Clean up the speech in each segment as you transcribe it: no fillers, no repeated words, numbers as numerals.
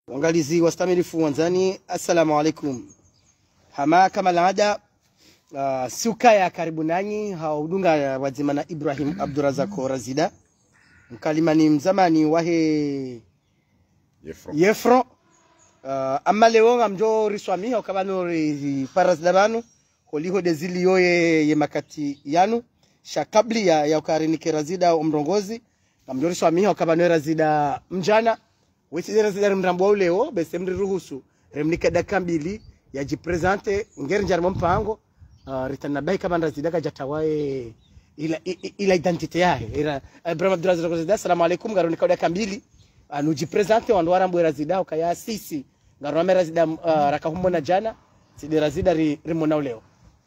Wangalizi wastamilifu wanzani, assalamu alaikum. Hama kama laada suka ya karibu nanyi haudunga wazimana Ibrahim Abdurazako Razida. Mkalimani mzamani wahe Yefro. Amma leo ngamjo riswami hokabano parazidabanu holiho dezili yoye ye makati yanu shakabli ya ukarinike Razida umrongozi ngamjo riswami hokabano Razida mjana weti Razida mrambo leo bese mriruhusu remnika dakika mbili yajipresente ngeri njarimo mpango ritanabai kama Razida kajatawae ila identite yahe ila Ibrahim Abdurazako Razida. Assalamu alaikum ngaro nikao dakika mbili nujipresente wanduara mbwe Razida ukaya sisi ngaro ame Razida rakahumona jana sidi Razida rimona leo.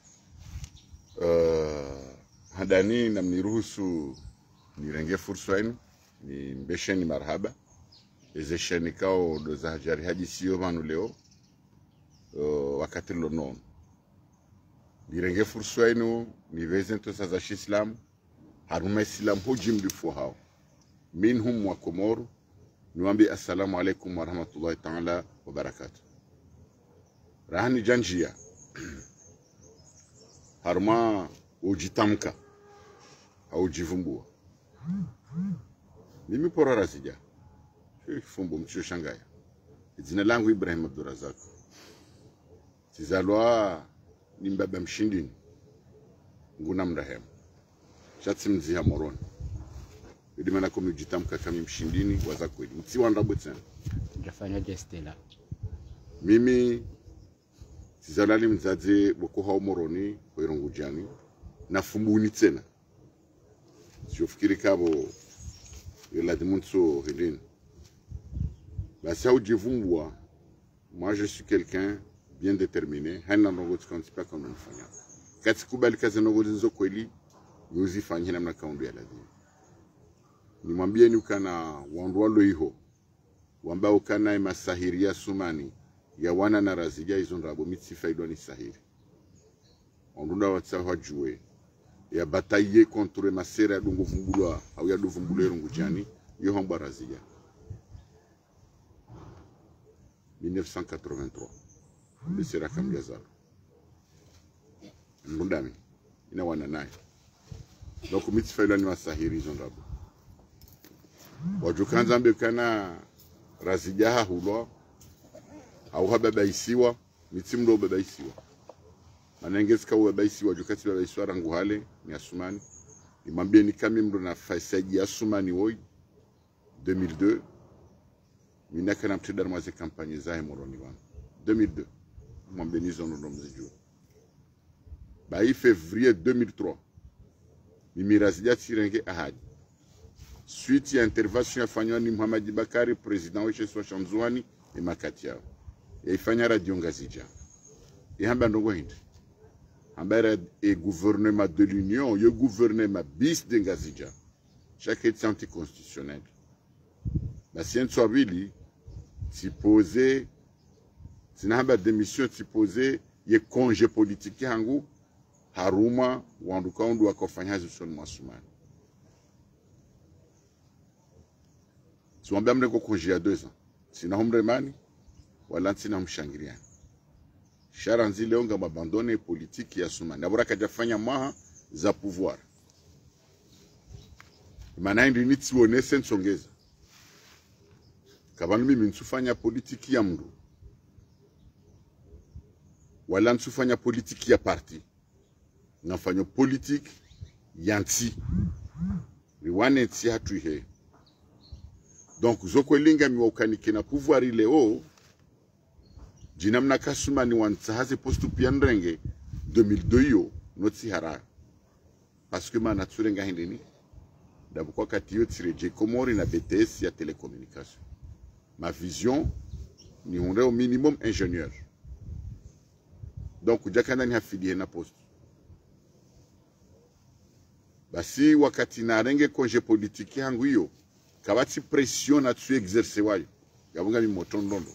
Hadani na mniruhusu nirenge fursa yenu ni mbesheni marhaba ezesheni kao doza hajari haji siyo manu leo wakati lono nirenge fursa yenu ni vezento saza Islam haruma Islam hujim lifu hao minhum wa Komoru niwambi assalamu alaikum wa rahmatullahi ta'ala wa barakatuh. Rahani janjia haruma ujitamka au jivumbua mimi pora Razida fumbo mchio shangaya jina langu Ibrahim Abdurazako tizalwa ni mbaba mshindini nguna mrahemu shatsi mziha moroni idimana komi ujitamka kami mshindini waza kweli mtiwa ndabu tena ngafanya gestela mimi tizalali mzaze bokoha moroni kwa irongu jani na fumbuni tena siofikiri kabo yela dimunso hedin basi au jivumbwa. Moi je suis quelqu'un bien déterminé hana nongo tkantipa kama nifanya katikubali kazi nongo zinzo kweli yuzi fanyia namna kaundu ya lazima nimwambie ni ukana wandwa loiho wamba ukana masahiria sumani ya wana na Razida hizo ndabo mitifaidwa ni sahiri ondunda watsawa juwe ya bataille contre masera ya dungu vumbulwa au ya duvumbulwa rungu jani yo hamba Razida 1983 bisera kamgazalo ndundami ina wana naye donc mitifaidwa ni masahiri hizo ndabo wajukanza mbekana Razida hulo au hababaisiwa mitimdo babaisiwa manengezika babaisiwa jukati babaisiwa rangu hale ni Asumani nimwambie ni kama mdo na fasaji Asumani woi 2002 minaka na mtidar mwaze kampanye zae moroni wana 2002 mwambie nizo ndo mzijua bai février 2003 mimi Razida tirenge ahadi suite ya intervention ya fanywa ni Muhammad Bakari president wa Sheikh Shamzwani e makati yao yaifanya radio ngazija ihamba ndongo hindi hambara e gouvernement de l'union yo gouvernement bis de ngazija chaque est anticonstitutionnel basi nswabili tipose sinahamba démission tipose ye congé politique yangu haruma wanduka undu wakofanya zison mwasumani siwambia mreko congé ya 2 ans sinahumre mani wala ntina mshangiriani shara nzile onga mabandone politiki ya Sumani abura kajafanya maha za pouvoir maana ndi nitione sensongeza kabanu mimi nsufanya politiki ya mndu wala nsufanya politiki ya parti nafanya politiki ya nti riwane nti hatuihe donc zokwelinga miwaukanike na pouvoir ileo jinamna Kasumani wansahaze postu piandrenge 2002 yo notsi hara parce que mana tsurenga hindeni dabukwa katiyo tireje Komori na BTS ya télécommunication ma vision ni honre au minimum ingénieur donc jakana ni hafidie na postu basi wakati na renge congé politique yangu hiyo kabati pression na tu exercer wayo yabunga mi motondondo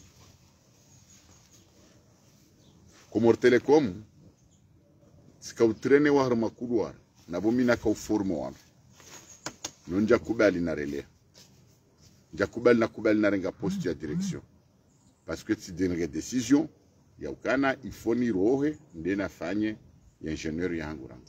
Komor Telecom sika utrene wa harma kudwar na bomina ka uformo wana nonja kubali na relais nja kubali na renga poste ya direction parce que tu donnes décision ya ukana ifoni rohe ndena fanye ya ingénieur yangu rangu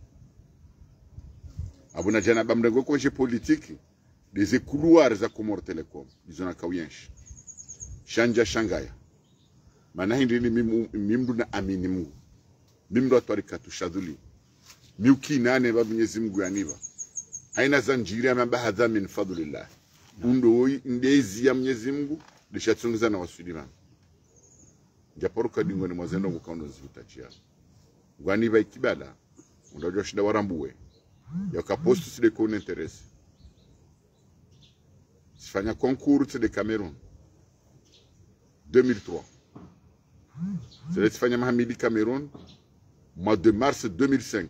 abuna jana bamrengo koje politique des couloirs za Comores Telecom bizona kauyenshi shanja shangaya maana hindi ni mimdu na amini Mungu mimdu atwarika tushadhuli miuki nane ba Mwenyezi Mungu yaniba haina zanjiri ya mabahadha min fadlillah undo ndezi ya Mwenyezi Mungu lishatsongiza na wasulima japoruka dingoni mwazendo ngukaundo zitachia ngwani ba ikibala undojo shinda warambuwe yakapostu si de kon interesse sifanya concours de Cameroun 2003 c'est sifanya Mahamidi Cameroun mois de mars 2005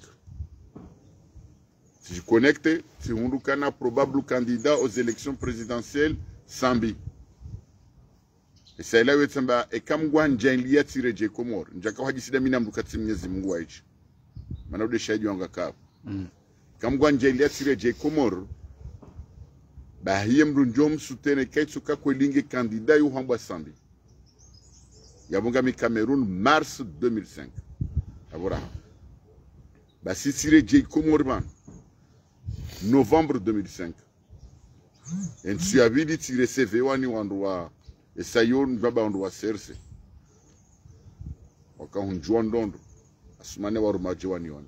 si je connecte si hundukana probable candidat aux élections présidentielles Sambi et c'est là où tsamba e kamgwa njanlia tireje Komor njaka hajisida mina mdukati Mwenyezi Mungu waichi maana ule shahidi wanga kapo kamgwa njanlia tireje Komor ba hiye mrunjom sutene kaitsuka kwelinge candidat yu hambwa Sambi yabonga mi Cameroun mars 2005 abora ba si tireje Komor man novembre 2005 en tu avais dit tu recevais wani wandwa esayon baba wandwa serse wakahunjwa ndondo asumane warumaje wani wani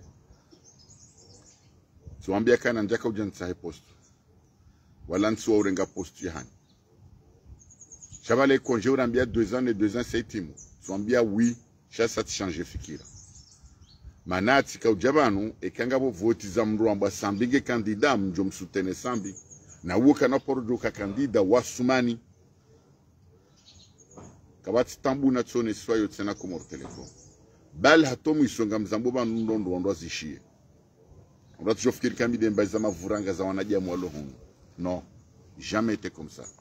tuambia kana njaka ujansa post wala nsuwa urenga post yahani Chabale congé urambia 2 ans et 2 ans c'est timo tuambia oui chasa changer fikira manati ka ujabanu ekanga bo voti za mrwamba Sambige candidat mjo msutene Sambi na woka na porjo ka candidat wasumani kabati tambu na tsone swayo tsena Comores Telecom bal hatomu isonga mzamboba ndondo ndo azishie on toujours fikiri kambi de mbaza mavuranga za wanaja mwalo hono non jamais été comme ça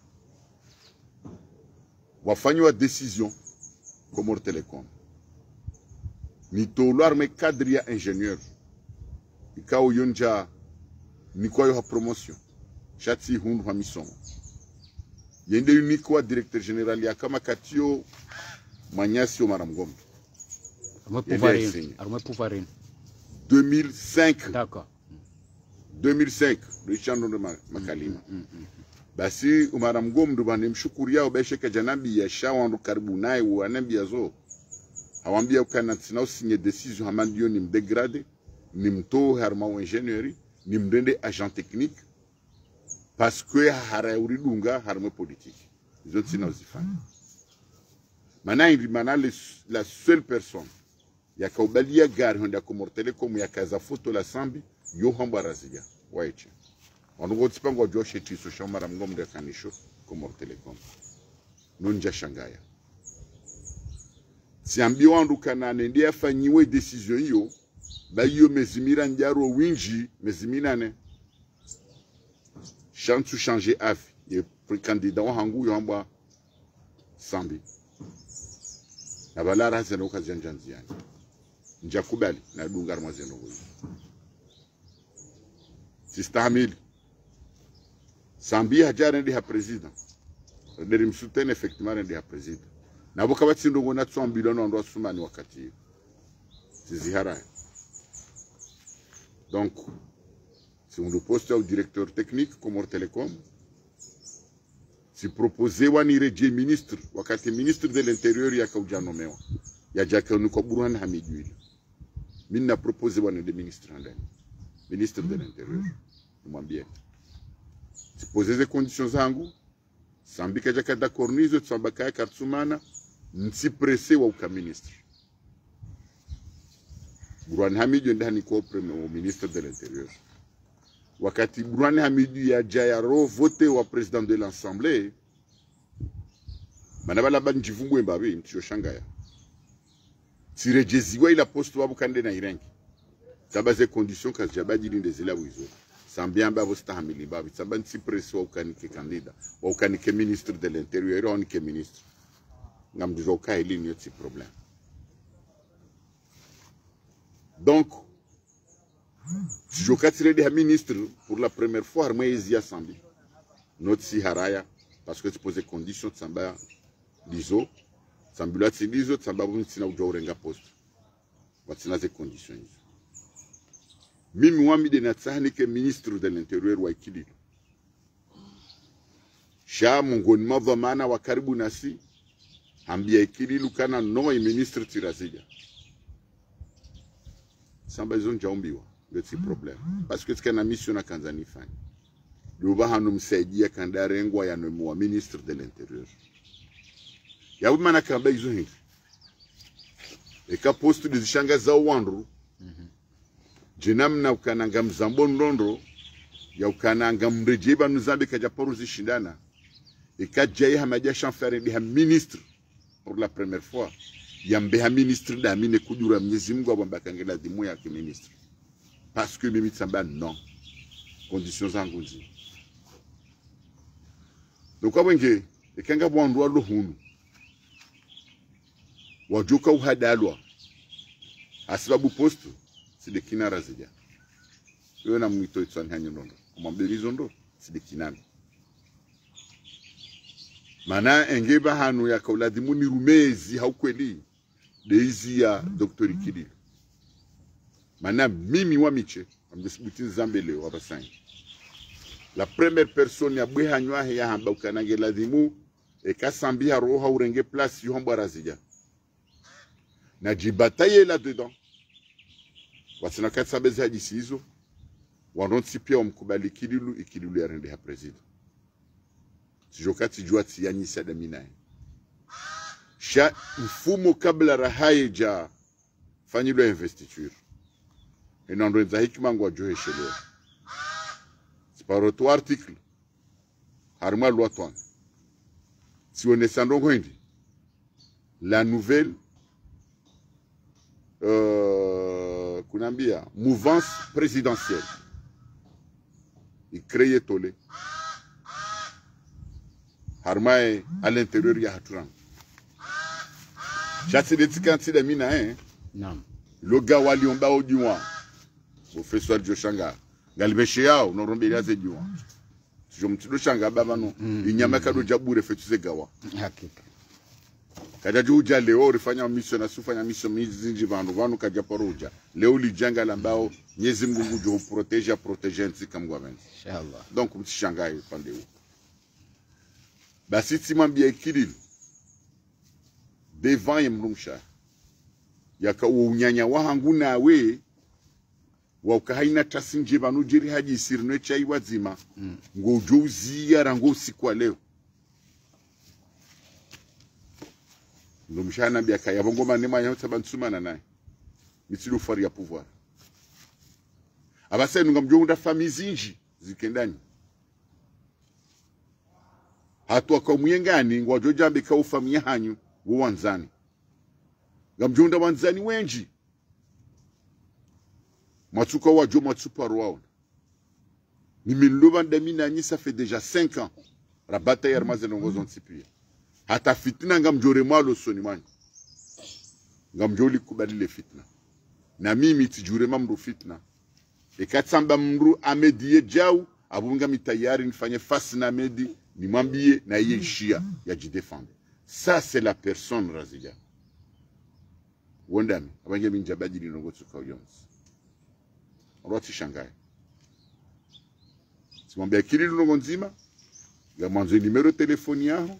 wafanywa décision Comores Telecom ni toluar me cadre ya ingénieur ikao yonja ni kwa yo promotion chati hundu ha misomo yende unique wa directeur général ya kama katio Manyasi Omar Mgombe arme pouvarin 2005 d'accord 2005 le chando de makalima basi Omar Mgombe bane mshukuria obesheka janabi ya shawandu karibu naye wanambia zo awambia ukana tsina usinye décision hamandio ni mdegrade ni mto harma wa ingénierie ni mdende agent technique parce que hara uridunga harma politique izo tsina uzifanya mana la seule personne ya kaubalia gari honda Comores Telecom ya kaza foto la Sambi yo hamba razia waiche wanungo tsipango joshe tiso shamara Mgombe kanisho Comores Telecom nunja shangaya siambi wandu kanane ndiye afanyiwe decision hiyo ba hiyo mezimira njaro winji meziminane chantu changer afi ye candidat wangu yamba Sambi na balara zeno kajanjanziani njakubali na dungar mazeno huyo sistamili Sambi hajara ndi ha president ndiri msutene effectivement ndi ha president na boka batsindo ngona tsambilo ndo asumani wakati zizihara donc si on le poste au directeur technique Comores Telecom si proposé wani reje ministre wakati ministre de l'intérieur ya kaujanomeo ya jaka nuko Burhan Hamidou minna proposé wani de ministre ndani ministre de l'intérieur mwambie si poser des conditions zangu Sambi kajaka d'accord nizo tsambaka kartsumana nsi pressé wa uka ministre Burhan Hamidou ndani ko premier ministre de l'intérieur wakati Burhan Hamidou ya jayaro voté wa président de l'Assemblée manabala banjivungwe mbabe ntio shangaya tirejeziwa ila poste wa bukande na irengi sabaze condition kazijabadi ndezela wizo sambiamba bosta hamili babi saban si presse wa ukanike candidat wa ukanike ministre de l'intérieur on ke ministre ngamdizo kaili ni yoti problème donc si je catire des ministres pour la première fois, moi, ils y a Sambi. Notre si haraya, parce que tu poses conditions de Samba, dizo sambula tsidizo sababu ntsina ujwa urenga post watsina ze conditions mimi wamide na tsahanike ministre de l'intérieur wa Ikililo sha mungoni mavamana wa karibu nasi ambia Ikililo kana no ministre Tirazija samba izo njaombiwa ngeti problem parce que tsika na mission na Tanzania fanya luba hanu msaidia kandarengwa ya nomu ministre de l'intérieur ya umana kamba izo hingi eka postu dizishanga za uwandu jinamna ukananga mzambo ndondo ya ukananga mrejeba nuzambi kajaporu zishindana eka jaye hamadia chanfere biha ministre pour la première fois ya mbeha ministre da mine kudura mnyezi Mungu abamba kangela dimu ya ministre parce que mimi tsamba non conditions zangu nzi donc abenge ekanga bwandu alo hunu wajuka uhadalwa asibabu postu sidekina Razija yo na mwito itsani hanyo ndondo kumambirizo ndo sidekina mana engeba hanu ya kauladimu ni rumezi haukweli deizi ya Dr. Ikililo mana mimi wa miche amdesibuti zambele wa basanyi la première personne ya bwe hanywa ya hamba ukanange ladimu ekasambia roha urenge place yohomba Razija na jibataye là dedans watsina katsa beza jisizo wanonsi pia wamkubali Ikililo ya rende ya president sijokati jua tiyanyisa daminae sha mfumo kabla rahaye ja fanyilo investiture enando hikima ngwa johe shelewa sparoto article harma loi toan si on est sans hindi la nouvelle kunambia mouvance présidentielle il crée tolé harmae à l'intérieur ya haturan chati de tikanti de mina Naam. loga waliomba ojuwa professeur Joshanga galibeshe yao no rombele ze juwa jo mtido shanga baba no inyama kado jabure fetuze gawa Hakika. kaja juja leo rifanya mission na sufanya mission mizinji vanu kaja paruja leo lijanga lambao Mwenyezi Mungu jo protéger nti kamgwameni Inshallah. donc mtishangae pande huko basi timambia Ikililo devant yemrumsha yaka unyanya wahangu nawe wa ukahaina tasinje banu jiri haji sirno chai wazima ngo jouzia rango sikwa leo ndo mshana bia kaya bongo manema ya tabansumana naye mitilu fari ya pouvoir abase ngamjonda famizinji zikendani hatu akamuyengani ngo jojambe ka ufamia hanyu wanzani ngamjonda wanzani wenji matsuka wa jo matsupa roaona nimiloba ndamina nyi ça fait déjà 5 ans rabata yarmaze nongozo nsipia hata fitna ngamjore malo soni manyi ngamjoli kubadile fitna na mimi tijure mamru fitna ekatsamba mru amedie jau abunga mitayari nifanye face na medi nimwambie na yeye shia ya jidefendre. Ça c'est la personne Razija wondami abange minjabaji linongozo kwa yonzi roti shangai simwambia Ikililo nongo nzima ya mwanzo numero telefoni yao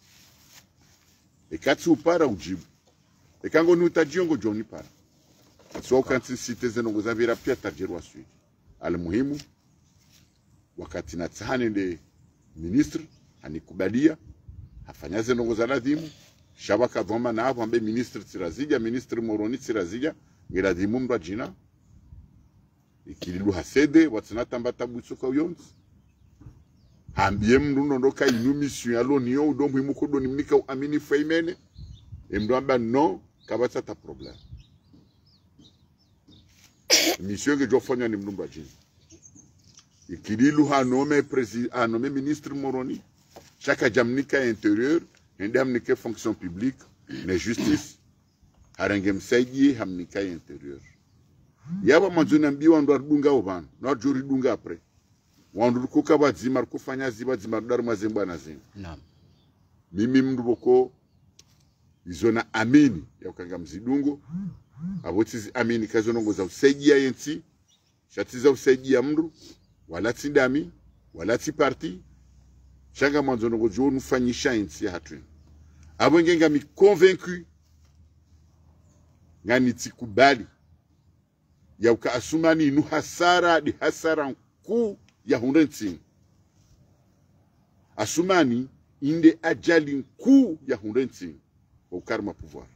ekati upara ujibu ekango nutajiongo joni para so kanti siteze nongo zavira pia tajerwa sui almuhimu wakati na tsahani de ministre anikubalia afanyaze nongo za ladhimu shabaka dhoma na hapo ambe ministre Tirazija ministre Moroni Tirazija ngeladhimu mba jina Ikililo hasede watsanata mbatabu tsoka uyonzi ambie mruno ndoka inu mission yalo niyo udo muhimu kodo nimnika amini faimene emdo amba no kabata ta problem mission ke jofanya ni mnumba jini Ikililo hanome ministre Moroni chaka jamnika intérieur ende hamnike fonction publique na justice harenge msaidie hamnika intérieur yaba manzuna mbiwa ndo dunga obana na jori dunga après wandu kuka bazima kufanya ziba zima dar mazemba na zima Naam. mimi mnduboko izona amini ya ukanga mzidungo abotizi amini kazo nongoza usaidia yenti shatiza usaidia mru wala tindami wala ti parti shanga mwanzo nongozo nufanyisha yenti hatu abo ngenga mi convaincu ngani tikubali ya uka asumani nu hasara di hasara ku ya hundenti asumani inde ajali ku ya hundenti au karma pouvoir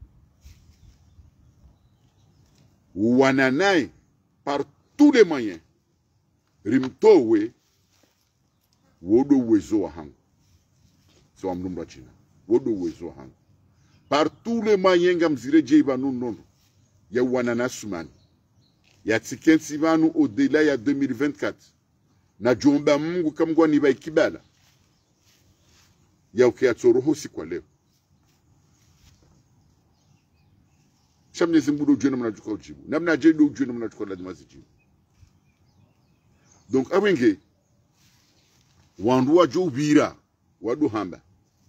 wananae par tous les moyens rimtowe wodo uwezo wa hangu so amnumra china wodo uwezo wa hangu par tous les moyens ngamzire jeiba nono ya wanana sumani ya tikensi vanu au-delà ya 2024 na jomba mungu kamgwa ni baikibala ya ukiatsoroho si kwa leo shamne zimbudo jena mnajuka ujibu namna jedo jena mnajuka lazima zijibu donc abenge wandu wa jobira wadu hamba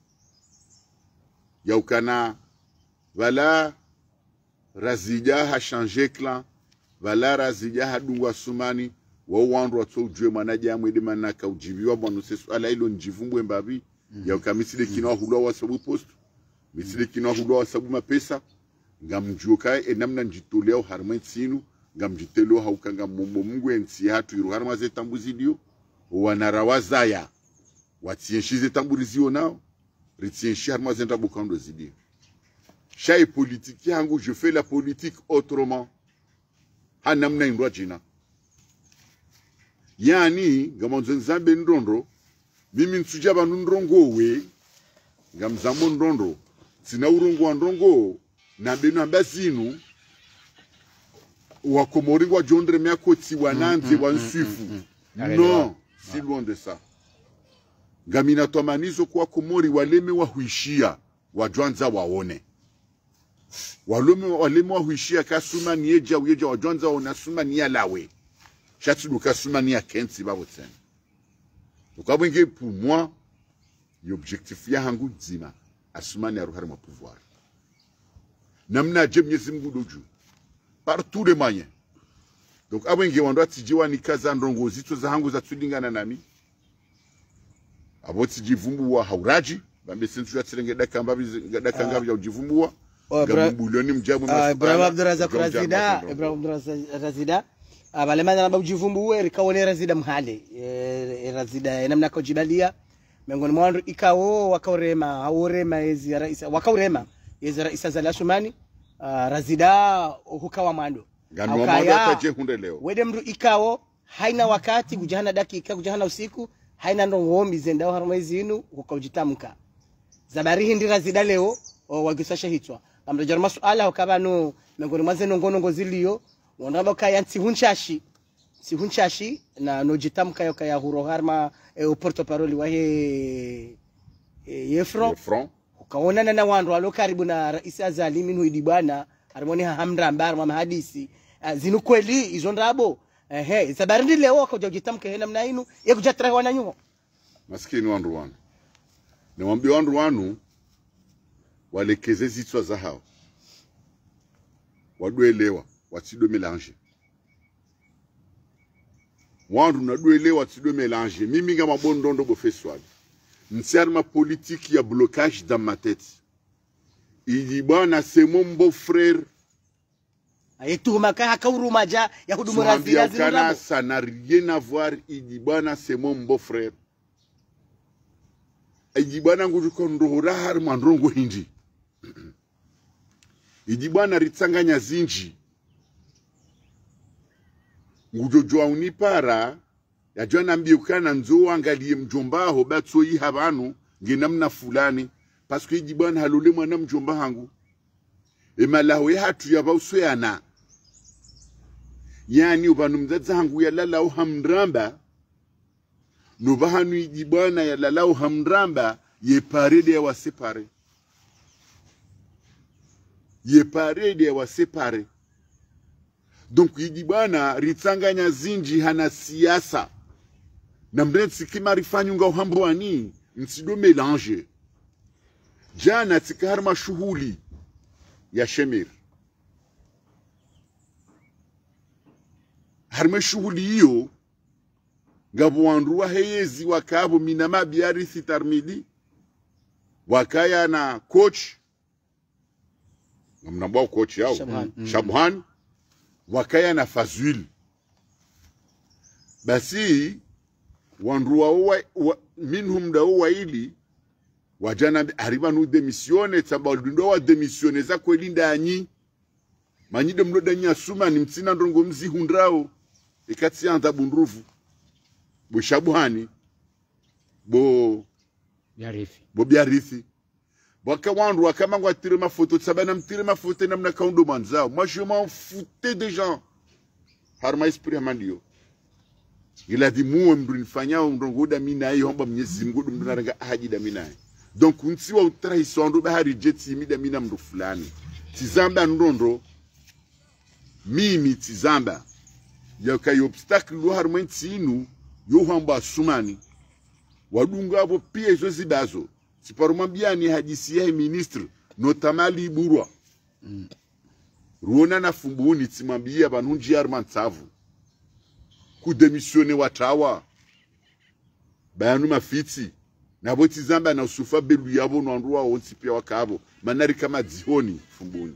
ya ukana vala razija ha changer clan vala razija ha dungwa sumani wa wandu wa tojwe manaja amwede manaka ujibiwa bwanu sesu ala ilo njivumbwe mbabi ya ukamisile kino hulwa wa sabu post misile kino hulwa wa sabu mapesa ngamjuka enamna njitoleo harmaitsinu ngamjitelo haukanga mombo mungu ensi hatu iru harmaze tambuzidio wanarawazaya watienshize tamburizio nao ritienshi harmaze ndabukando zidio shay politique yangu je fais la politique autrement hanamna indwa jina yani ngamonzo nzambe ndondro mimi nsujaba ndrongo we ngamzambo ndondro sina urongo wa ndrongo na beno ambazinu wakomori wa jondre miakoti wananze wansifu non si loin de ça gamina tomanizo kwa komori waleme wahuishia wajwanza waone waleme wahuishia kasuma nieja uyeja wajwanza wanasuma nialawe chatu kasuma nia kensi babo tena ukabwenge pour moi l'objectif ya hangu nzima asumani aruhari mwa pouvoir namna je Mwenyezi Mungu doju par tous les moyens donc abwenge wando atijiwa ni kaza ndongo zito za hangu za tudingana nami aboti jivumbu wa hauraji bambe sentu ya tsirengeda kanga ya ujivumbu wa gambulioni mjabu Ibrahim Abdurazak Razida abalemana na bujivumbu we rikawone Razida mhale Razida namna ko jibalia miongoni mwa wandu ikawo wakaurema haurema yezi ya raisa wakaurema yezi raisa za Ashumani Razida hukawa mwando wede mru ikawo haina wakati kujahana dakika kujahana usiku haina ndongomi zendao harmaizi inu hukaujitamuka zabarihi ndi Razida leo wagisasha hitwa amrejara masuala hukabanu miongoni mwa zeno ngonongo ziliyo wandaba kaya sihunchashi na nojitamka yoka ya huroharma porto paroli wa yefro ukaonana na wandu walo karibu na Rais Azali minu idibana harmoni hamra ambar mama hadisi zinu kweli izo ndabo sabarindi leo wakajitamka hena mna inu yekujatra wananyuho maskini wandu wanu niwaambia wandu wanu walekeze zitwa za hao waduelewa watido mélanger wandu naduelewa watido mélanger mimi ngama bondondo bofeswali nsiarma politique ya blocage dans ma tête il bwana c'est mon beau-frère ayetuma ka hakauruma ja ya hudumu Razida zinurabo ça n'a rien à voir il bwana c'est mon beau-frère il bwana nguju kondora har mandrongo hindi il bwana ritsanganya zinji ngujojwa unipara ya jwana mbiukana nzo angalie mjombaho batso yi habanu ngenamna fulani parce que jibana halole mwana mjomba hangu emalaho ya hatu ya bausweana yani ubanu mzaza hangu ya lalao hamramba no bahanu jibana ya lalao hamramba ye parede ya wasepare donc jibana ritsanganya zinji hana siasa na mrensi kima rifanyunga uhambwani nsido mélanger jana tikaharma shughuli ya Shemir harma shughuli hiyo ngabo wanduwa heyezi wakabo minama biari sitarmidi wakaya na coach mnabao coach yao Shabhan wakaya na Fazwil basi wanduwa minhum da waili wajana hariba nu demisione tamba ndo wa demisione za kweli ndanyi manyide mloda nya suma ni mtsina ndongo mzi hundrao ikati anda bunduruvu bo Shabuhani bo biarifi waka wandu wakama ngwa tire mafoto tsabana mtire mafoto namna kaundo manzao moi je m'en foutais des gens harma esprit amandio il a dit mu mdunifanya ndongoda mina hiyo hamba Mwenyezi Mungu mdunaranga haji da mina donc unsiwa utrahisondo bahari jeti mida mina mdu fulani tizamba ndondo mimi tizamba yakayo obstacle lo harma ntinu yo hamba sumani wadunga abo pia hizo zibazo siparumambia ni hadisi ya ministre notamali burwa ruona na fumbuni timambia banunji armantsavu ku demisione watawa bayanu mafiti na boti zamba na usufa belu yabo no andwa onsi pia wakabo manari kama dzihoni fumbuni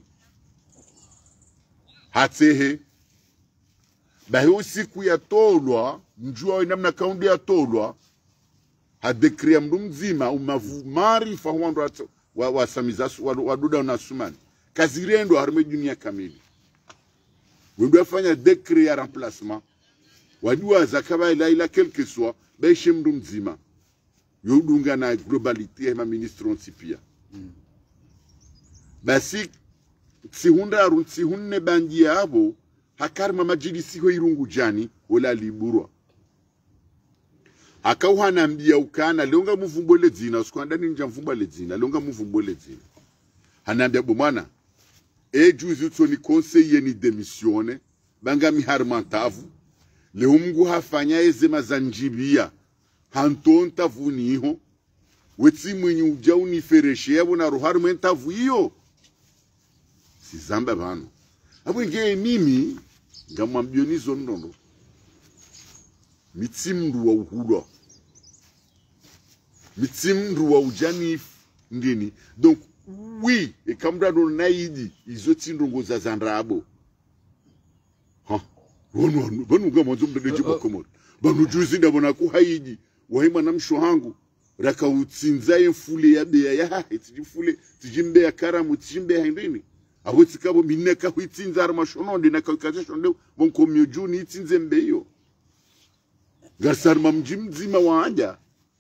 hatehe bahi siku ya tolwa njua namna kaundi ya tolwa hadekria mdu mzima umavumari fahuandu wasamizasu waduda na sumani kazirendo harme dunia kamili wendo afanya dekri ya remplacement wadua zakaba ila quelque soit baishe mdu mzima yodunga na globalite ya ministre onsipia basi tsihunne banji yabo hakarma majilisi ho irungu jani wala liburwa akauhana mbia ukana leonga muvumbole dzina usikwanda ninja mvumbole dzina leonga muvumbole dzina hanambia bomana juzi utsoni conseiller ni demisione banga miharmantavu leumgu hafanya ezema zanjibia hantonta vuniho wetsi mwenye ujauni fereshe yabo na roharmentavu hiyo sizamba bano abo nge mimi ngamwambionizo ndondo mitsimndu wa uhulwa mitsimndu wa ujani ndini donc oui et kamda do naidi izo tsindongo za zandrabo ha bonu ngamonzo mdeje bakomoro banu juzi ndabona ku haiji wahima na mshohangu raka utsinza yefule ya beya ya etijifule tijimbe ya karamu tijimbe ya ndini abo tsikabo mineka huitsinza armashono ndina kakazesho ndo bonko myojuni itsinze mbeyo garsar mamji mzima waanja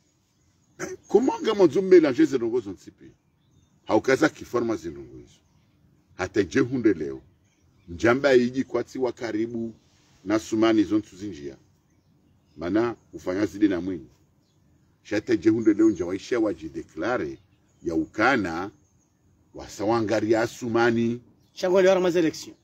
komanga mwanzo mélanger zinongo zonsipi haukaza kiforma zinongo hizo hata jehunde leo njamba yiji kwati wa karibu na sumani zontu zinjia mana ufanya zidi na mwingi shata jehunde leo njawaisha wajideklare ya ukana wasawangaria sumani shangoli wa ramaze election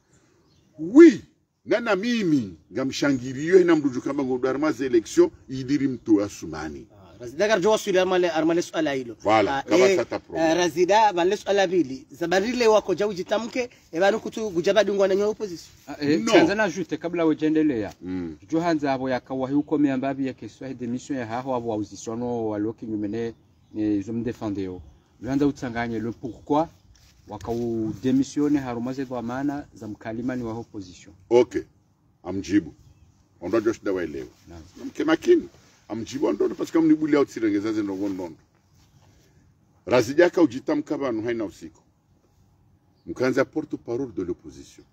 oui nana mimi ngamshangiriyo na mduju kama ngodarmaze election idiri mtu asumani razida garjo wasuli armale swala hilo voilà kama tata problem razida banle swala bili zabarile wako jauji tamke ebanu kutu gujabadungwa na opposition Tanzania ajute kabla ujendelea johanza abo yakawahi uko miambabi ya keswa demission ya haho abo auzisono waloki nyumene ne zo mdefendeo luanza utsanganye le pourquoi wakau démissionner harumaze kwa maana za mkalimani wa opposition. Okay. Amjibu. Ondo Josh da waelewa. Mke makini. Amjibu ndo parce que mnibuli au tsirengeza ze ndongo ndondo. Razijaka ujitamka banu haina usiku. Mkanza porte-parole de l'opposition.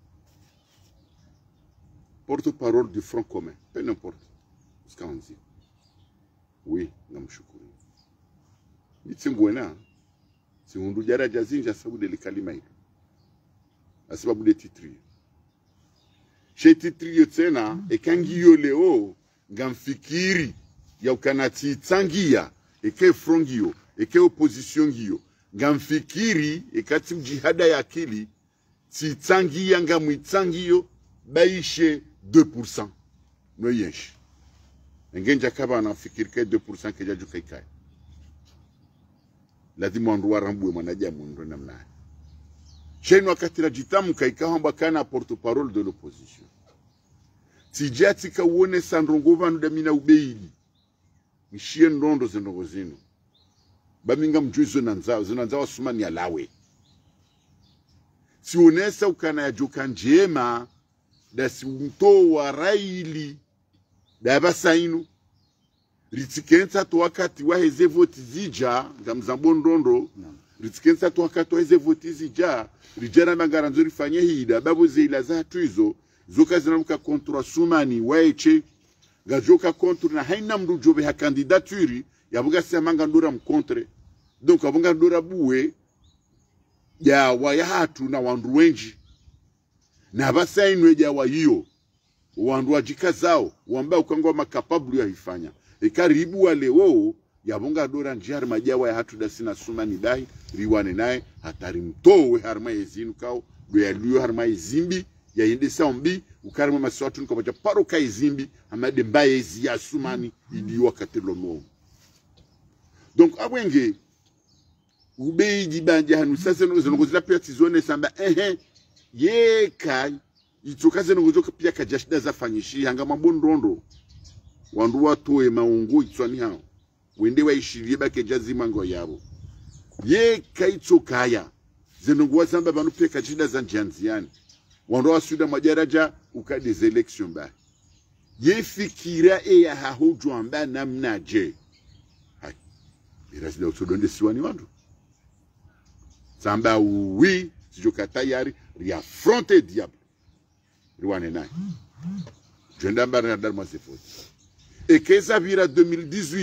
Porte-parole du Front commun. Peu n'importe. Skanzi. Oui, namshukuru. Nitsingwena. Si undu jara jazinja sababu de kalima hilo. Sababu de titri. She titri tena ekangiyo leo ngamfikiri ya ukanati tsangia eke frongio eke opposition giyo ngamfikiri ekati jihada ya akili tsangia ngamwitsangiyo baishe 2%. No yesh. Ngenja kaba na fikiri ke 2% ke jaju kai. lazima wandu warambue mwanajamu ndo namna. Sheni wakati la jitamu ikawa kana porte-parole de l'opposition. Tijati ka uone sandrongova ndamina ubeili. Mishie ndondo zinongo zino. Baminga mjuizo nanzao sumani alawe. Sionesa ukana ya joka njema da si mto wa raili da basa inu ritikensa to wakati wa heze voti zija ngamzambo ndondo ritikensa to wakati wa heze voti zija rijana mangaranzo rifanye hida babu zeila za tuizo zoka zinamuka kontra sumani waeche gajoka kontra na haina mrujobe ha kandidaturi yabuga semanga ndura mkontre donc abunga ndura buwe ya wayahatu na wandu wenji na basa inu ya wa hiyo wandu wajika zao wamba ukangwa makapablu ya hifanya karibu wale wao yabonga dora njari majawa ya hatu dasina sumani dahi riwane nae hatari mtowe harma yezinu kao do ya liyo harma yezimbi ya yende saumbi ukarima maswatu nko bacha paro ka yezimbi amade mbaye yezi ya sumani iliyo wakati lono. Donc abwenge ubei jibanje hanu sasa nozila pia tizone samba ye kai itokaze ngozoka pia kajashida za fanyishi hanga mabondondo wandu watoe maungu itswani hao wende waishirie bake jazima ngo yabo ye kai tsokaya zenongwa samba banu pia kajashida za njanziani wandu wasuda majaraja ukade election ba ye fikira ya hahojo amba namna je hai birasida utodonde siwani wandu samba oui sijoka tayari riafronte diable riwane naye jendamba na dalma sefoti et keza vira 2018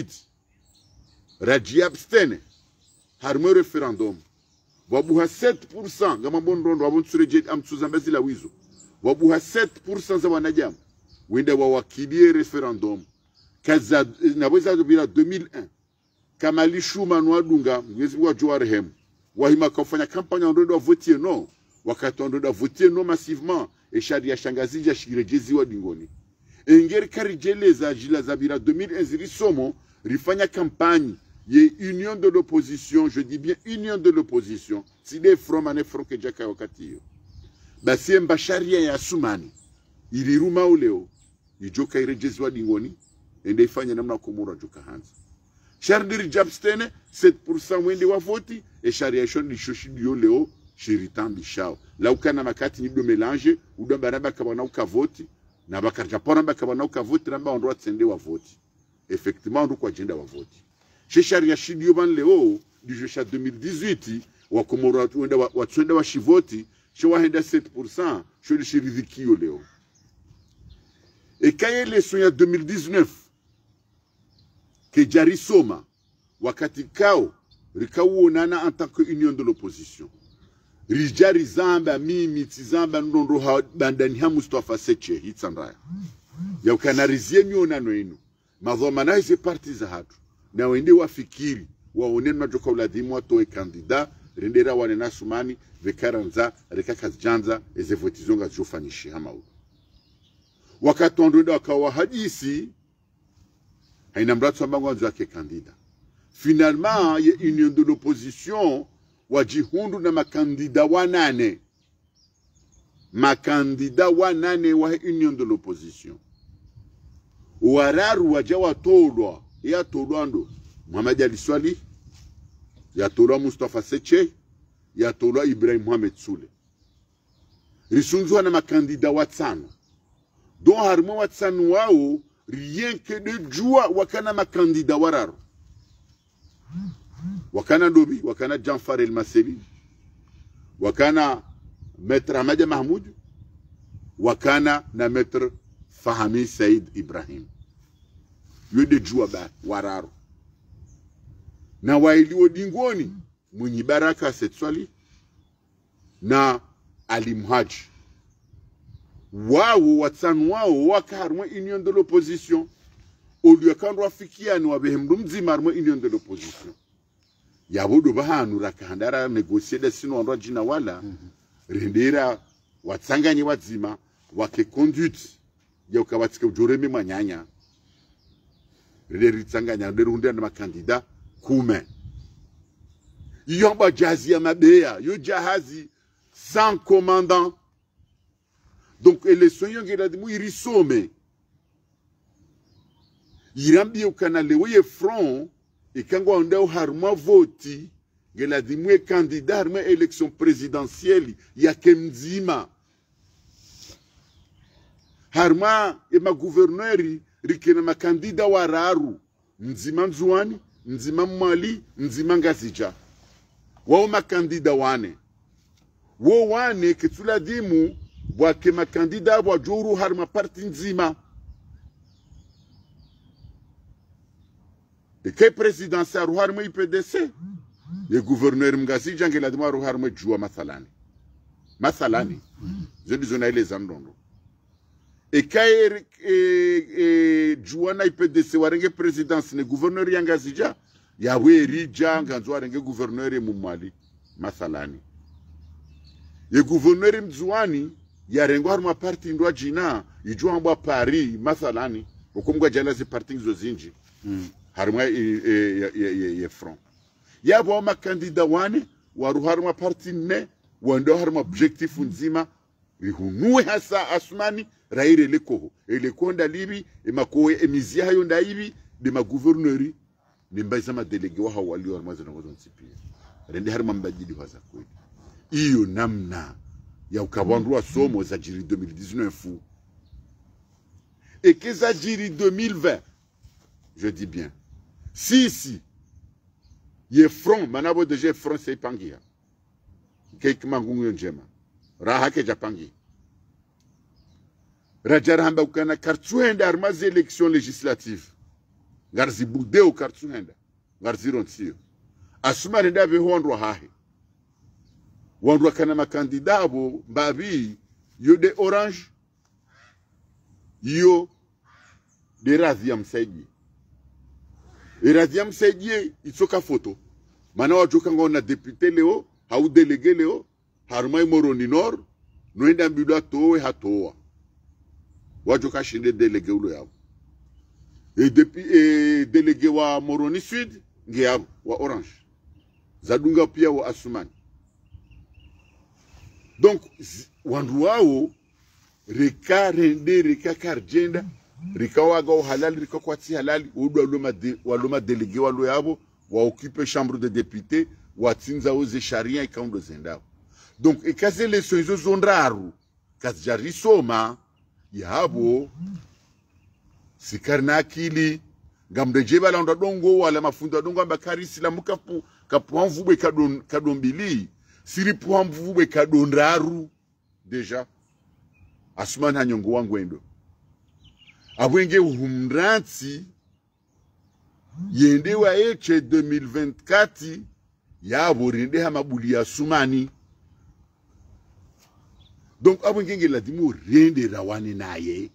raji abstene harmo referendum wabuha 7% ngama bondondo wabonsureje amtsuzambezi la wizo wabuha 7% za wanajamu wende wawakibie referendum kaza naweza vira 2001 kama lishuma nwadunga mwezi wa joarhem wahima kufanya kampanya ndondo wa votier no wakati ndondo wa votier no massivement et sharia shangazija shirejezi wa dingoni engeri karijeleza jila zabira 2001 somo rifanya campagne ye union de l'opposition, je dis bien union de l'opposition, si des fromane froke jaka wakati yo basi mba sharia ya sumani iliruma uleo ijoka irejezi wa dingoni ende ifanya namna kumura joka hanza Chardir Jabstene 7% wende wa voti et sharia shon di shoshidio leo shiritambi shao la ukana makati ni do mélange udo baraba kabana ukavoti na bakarja pona bakabana ukavoti namba ondwa tsende wa voti effectivement ndo kwa agenda wa voti chez sharia shidio ban leo du jeu 2018 wa komoro wenda wa tsende wa shivoti chez wa henda 7% chez shiridikio leo et quand l'élection ya 2019 que jari soma wakati kao rikauonana en tant que union de l'opposition rijari zamba mimi tizamba ndondo bandani ha Mustafa Seche hitsandaya ya ukanarizie mionano inu madhomana hizi parti za hatu na wende wafikiri waoneni majoka uladhimu watoe kandida rendera wanena sumani vekaranza rekakazjanza ezevotizonga zofanishi hama wakati ndondo wakawa hadisi haina mratu ambango wanzu wake kandida finalement ye union de l'opposition wajihundu na makandida wanane wa union de l'opposition wararu wajawa tolwa ya tolwando Muhammad Ali Swali ya tolwa Mustafa Seche ya tolwa Ibrahim Mohamed Sule risunzwa na makandida watano don harmo watano wao rien que de jua wakana makandida wararu wakana Dobi, wakana Janfar El Maseli, wakana Maître Ahmed Mahmoud, wakana na Maître Fahami Said Ibrahim. Yode juaba wararu. Na waili odingoni, Mwenye Baraka Setswali, na Ali Mhaji. Wao watsan wao wakarmwe union de l'opposition. Oluyakandu wafikiani wabehemdu mzimarmwe union de l'opposition. Yabudu bahanu rakahandara negosieda sino andwa jina wala rendera watsanganye wadzima wake conduite ya ukabatika ujoreme manyanya rendera tsanganya nderunda na makandida kume yomba jahazi ya mabea yo jahazi sans commandant. Donc élection yongera dimu irisome irambi ukanale weye front ikangwa ondao harma voti ngela dimu candidat harma élection présidentielle ya kemzima harma ema gouverneur rikena makandida wararu nzima nzuani nzima mali nzima ngazija wao makandida wane wo wane ketula dimu wake makandida wa juru harma parti nzima eke presidency aru harma IPDC ye gouverneur mgazija ngela dimu aru harma jua mathalani zendi zona ile zandondo ekaye juana IPDC warenge presidence ne gouverneur yangazija yawe rija nganzo warenge gouverneur mumali mathalani ye gouverneur mzuani yarengo harma parti ndwa jina ijua mbwa Paris mathalani ukumga jala zi parti zo zinji harma ye front yabo makandida wane waru harma parti ne wando harma objectif nzima ihunue hasa asmani raire lekoho elekonda libi emakoe emizia hayo ndaibi de ma gouverneur ni mbaza ma délégué wa hawali wa mazana wazo nsipia rende harma mbajidi waza kweli iyo namna ya ukabandua somo za jiri 2019 et que za jiri 2020 je dis bien si ye front manabo deje front c'est pangia keik mangungu njema raha ke japangi rajaramba ukana kartuenda armazi élection législative ngarzi budeo kartuenda ngarzi rontsio asuma renda be hondwa hahe wandwa kana makandida abo mbabi yo de orange yo de razia msaidi razia msaidi itsoka photo mana wajoka ngona député leo hau délégué leo harmai moroni nord noenda mbidwa towe hatoa wajoka shinde délégué ulo yabo délégué wa moroni sud ngiyabo wa orange zadunga pia wa asumani. Donc wandu wao reka rende reka karjenda reka waga halal reka kwati halali udu waloma délégué walo yabo wa occuper chambre de députés watinza oze sharia ikaundo zendao. Donc ekaze leso izo zonraru kazjari soma yabo sikarna akili ngamdeje bala ndo dongo wala mafundo dongo ambakari silamu kapu anvube kadombili siri puamvube kadonraru deja asumana nyongo wangu endo abwenge humranti yende wa eche 2024 yabo rende hamabuli ya sumani. Donc abwenge ngela dimu rende rawani naye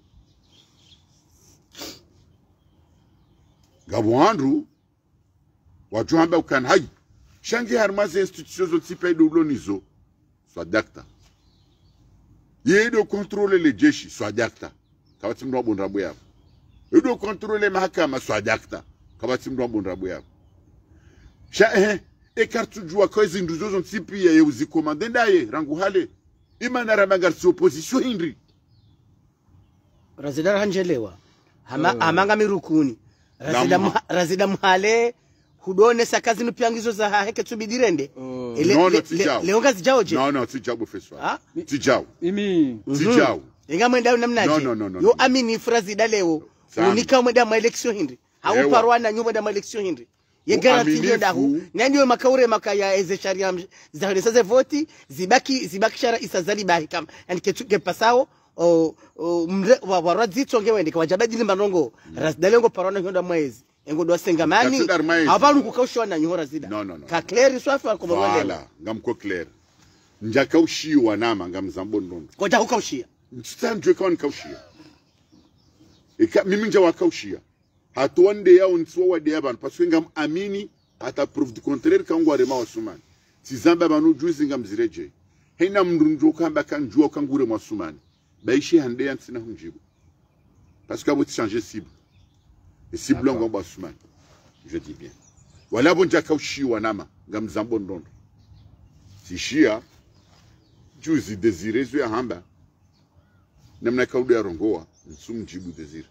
gabwandu watu hamba ukan hai shangi harmaze institutions zotipe doulo nizo soit d'acta yedo contrôler les jeshi soit d'acta kabati mndo bondrabu yabo yedo contrôler mahakama soit d'acta kabati mndo bondrabu yabo sha ekartu jua kozi nduzo zotipe ya uzi commande ndaye rangu hale imana ramangar si opposition hindri razidar hanjelewa hamanga mirukuni razida muhale hudone sakazi nupiangizo za heke tubidirende leo ngazi jao je no tijao feswa tijao tijao inga mwenda namnaje yo amini frazida leo unika mwenda ma election hindi hau parwana nyumba da ma election hindi ye garanti ndahu nani makaure makaya eze sharia za sasa voti zibaki shara isazali bahi kama yani ketuke pasao warazito ngewende kwa jabadili manongo rasdalengo parwana nyonda mwezi engo do sengamani abantu kukaushiwa na nyora zida ka clair swafi alikomo wala ngamko clair njaka ushiwa nama ngamzambondo ko ja ukaushia nstanjwe kwa nkaushia mimi nja wakaushia hatuonde yao ntso wade yabantu parce ngam amini ata proof du contraire kangwa rema wasumani tizamba banu juice ngamzireje hena mrunjo kamba kanjua kangure mwasumani baishi hande yansina hunjibu parce que vous changez cible et cible on va soumettre je dis bien wala bonja kaushiwa nama ngamzambo ndondo sishia juzi Desire zu ya hamba namna kaudu ya rongoa nsumjibu Desire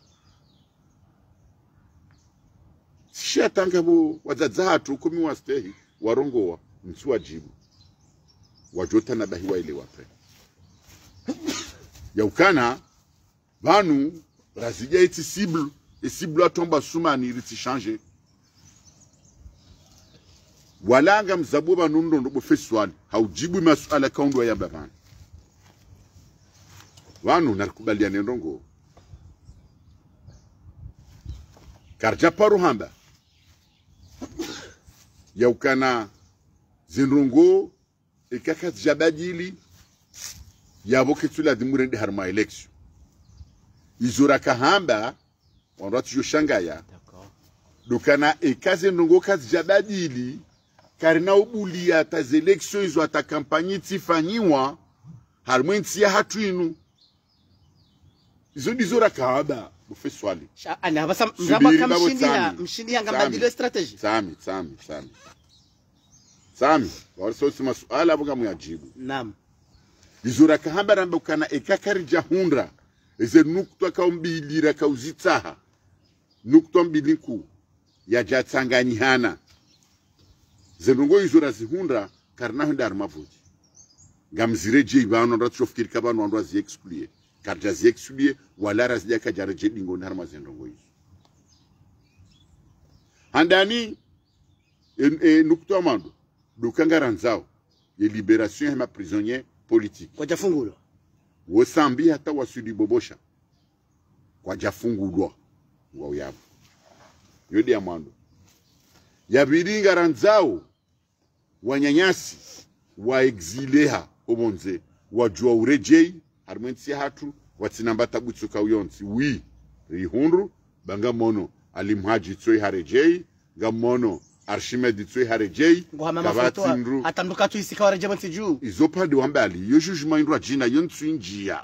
sishia tanga bo wadzadzatu kumi wastehi warongoa nsuwa jibu wajota na bahiwa ile wape ya ukana banu razija iti cible atomba sumani iriti changer walanga mzabu banundo ndo bofeswali haujibu masuala kaundu ya babana wanu narikubaliana ndongo karja paru hamba ya ukana zinrongo ikaka jabadili yabo ketula dimurende harma election izora kahamba wanratu yoshangaya dokana ekaze ndongo kazi jabadili karina ubulia ta election izo ata kampanye tifanyiwa harmwensi ya hatuinu izo dizora kahamba bufeswali ana basa mraba kamshindia ngambadilo strategy sami warso sima suala abuga muyajibu naam izura kahamba ramba kana ekakari jahundra eze nukto kaumbilira kauzitaha nukto mbilinku ya jatsanganyihana zenungo izura zihundra karna hunda armavuji ngamzire je ibano ratshofkir kabano ndo azi excluer karja zi excluer wala razija kajara je dingo ndarma zenungo izo handani nukto amando dukangaranzao ye libération ya prisonnier politique kwa jafungulwa wosambi hata wasudi bobosha kwa jafungulwa wa yabo yodi amando yabidi ngaranzao wanyanyasi wa exileha obonze wajua urejei harmensi hatu watsinamba tabutsuka uyonsi wi rihundu banga mono alimhaji tsoi harejei gamono Archimede tsoi harejei kabatindru atanduka tu isika wareje juu izopadi wambali yo jugement indro jina yonsu injia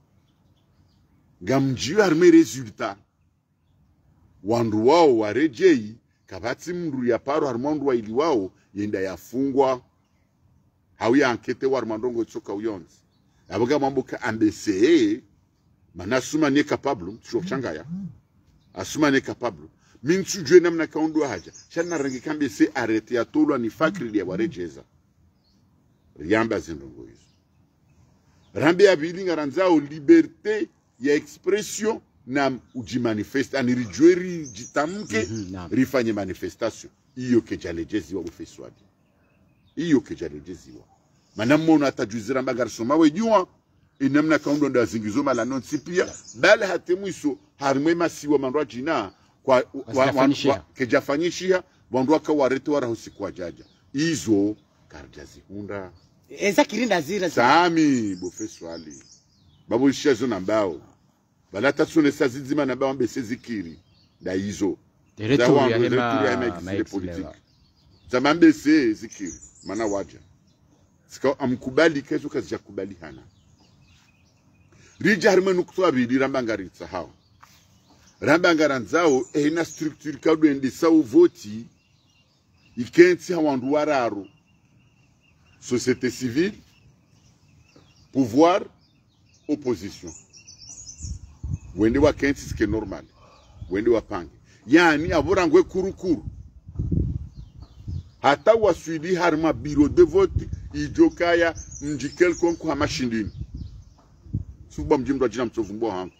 gamjiu harme resultat wandu wao warejei kabati mndu ya paro harmondu wa ili wao yenda yafungwa hawia ankete warmandongo tsoka uyonzi abuga mambo ka ambese manasuma ni capable tsochangaya asuma ni capable mintu jwe namna kaundu haja shana rangi kambe se arete ya tolwa ni fakri ya warejeza riamba zindongo hizo rambe ya bilinga ranzao liberté ya expression na ujimanifest anirijweri jitamke rifanye manifestation iyo kejalejezi wa bufeswadi iyo kejalejezi wa manamona atajuzira mbagarsoma wejua inamna kaundu ndo azingizo mala non sipia bale hatemwiso harimwe masiwa mandwa jina kwa kejafanyishia wandu waka warete warahusi kwa jaja izo karjazi hunda eza kirinda zira sami bofeswali babu ishazo nambao balata tsune sazizima nambao mbese zikiri da izo territoire ya hema politique zama mbese zikiri mana waja sika amkubali kezo kazi ya kubali hana rija harima nukto abidi rambangaritsa hao rambangaranzao ina structure kadu endi sawu voti ikensi hawandu wararo société civile pouvoir opposition wende wa kensi ske normal wende wa pange yani aborangwe kurukuru hata waswidi harma bureau de vote ijokaya mjikel konku hamashindini suba mjimdo jina mtsovumbo hangu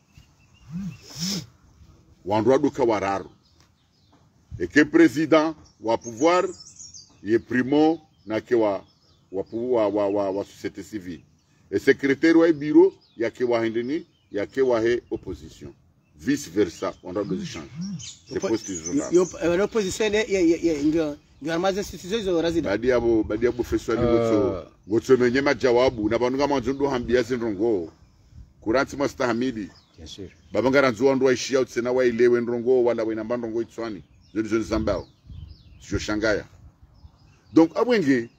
wandwa duka wararo eke président wa pouvoir ye primo na ke wa société civile et secrétaire wa bureau ya ke wa hendeni ya ke wa he opposition vice versa on doit les échanges c'est possible l'opposition ndio armaze institutions zo razida badia bo feswali gotso menye majawabu na bantu kama nzondo hambia zindrongo kuranti master hamidi bien sûr babangara nzo ndo aishia utsena wa ilewe ndrongo wala wena mbandongo itswani zo zambao sio shangaya donc abwenge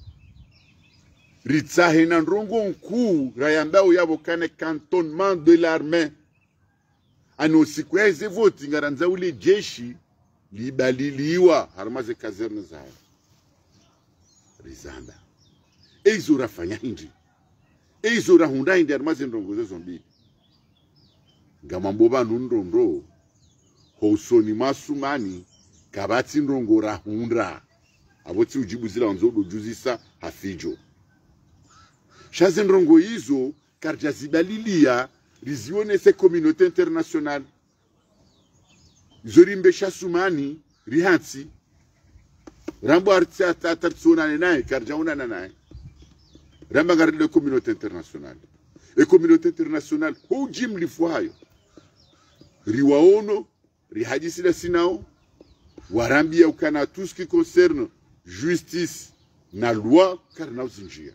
ritsahe na ndrongo nku rayambao yabo kane cantonnement de l'armée ano sikweze voti ngaranza ule jeshi libaliliwa harmaze kazerne zayo rizamba eizora fanya hindi eizora hunda hindi harmaze ndongozo zombili ngamambo bantu ndondo housoni masumani kabati ndongora hunda aboti ujibuzila wanzodo juzisa hafijo shaze ndongo hizo karja zibalilia rizionese communauté internationale zorimbe shasumani rihansi rambo arti atatsona nae karja unana nae ramba garde de communauté internationale et communauté internationale ho jim lifwayo riwaono rihadisi la sinao warambia ukana tout ce qui concerne justice na loi karna uzinjia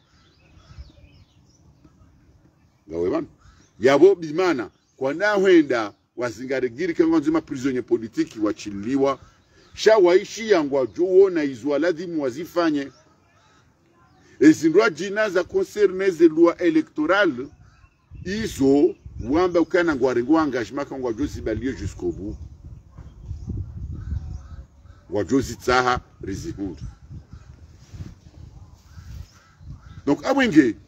ngawe bana yabo bimana kwa nahwenda wazingaregiri kango nzima prisonnier politiki wachiliwa sha waishi yangwa juo na izwa lazima wazifanye ezindwa jina za concerne ze loi électorale izo wamba ukana ngwarengo engagement kango jozi balie jusqu'au bout wajozi tsaha rizihundu donc abwenge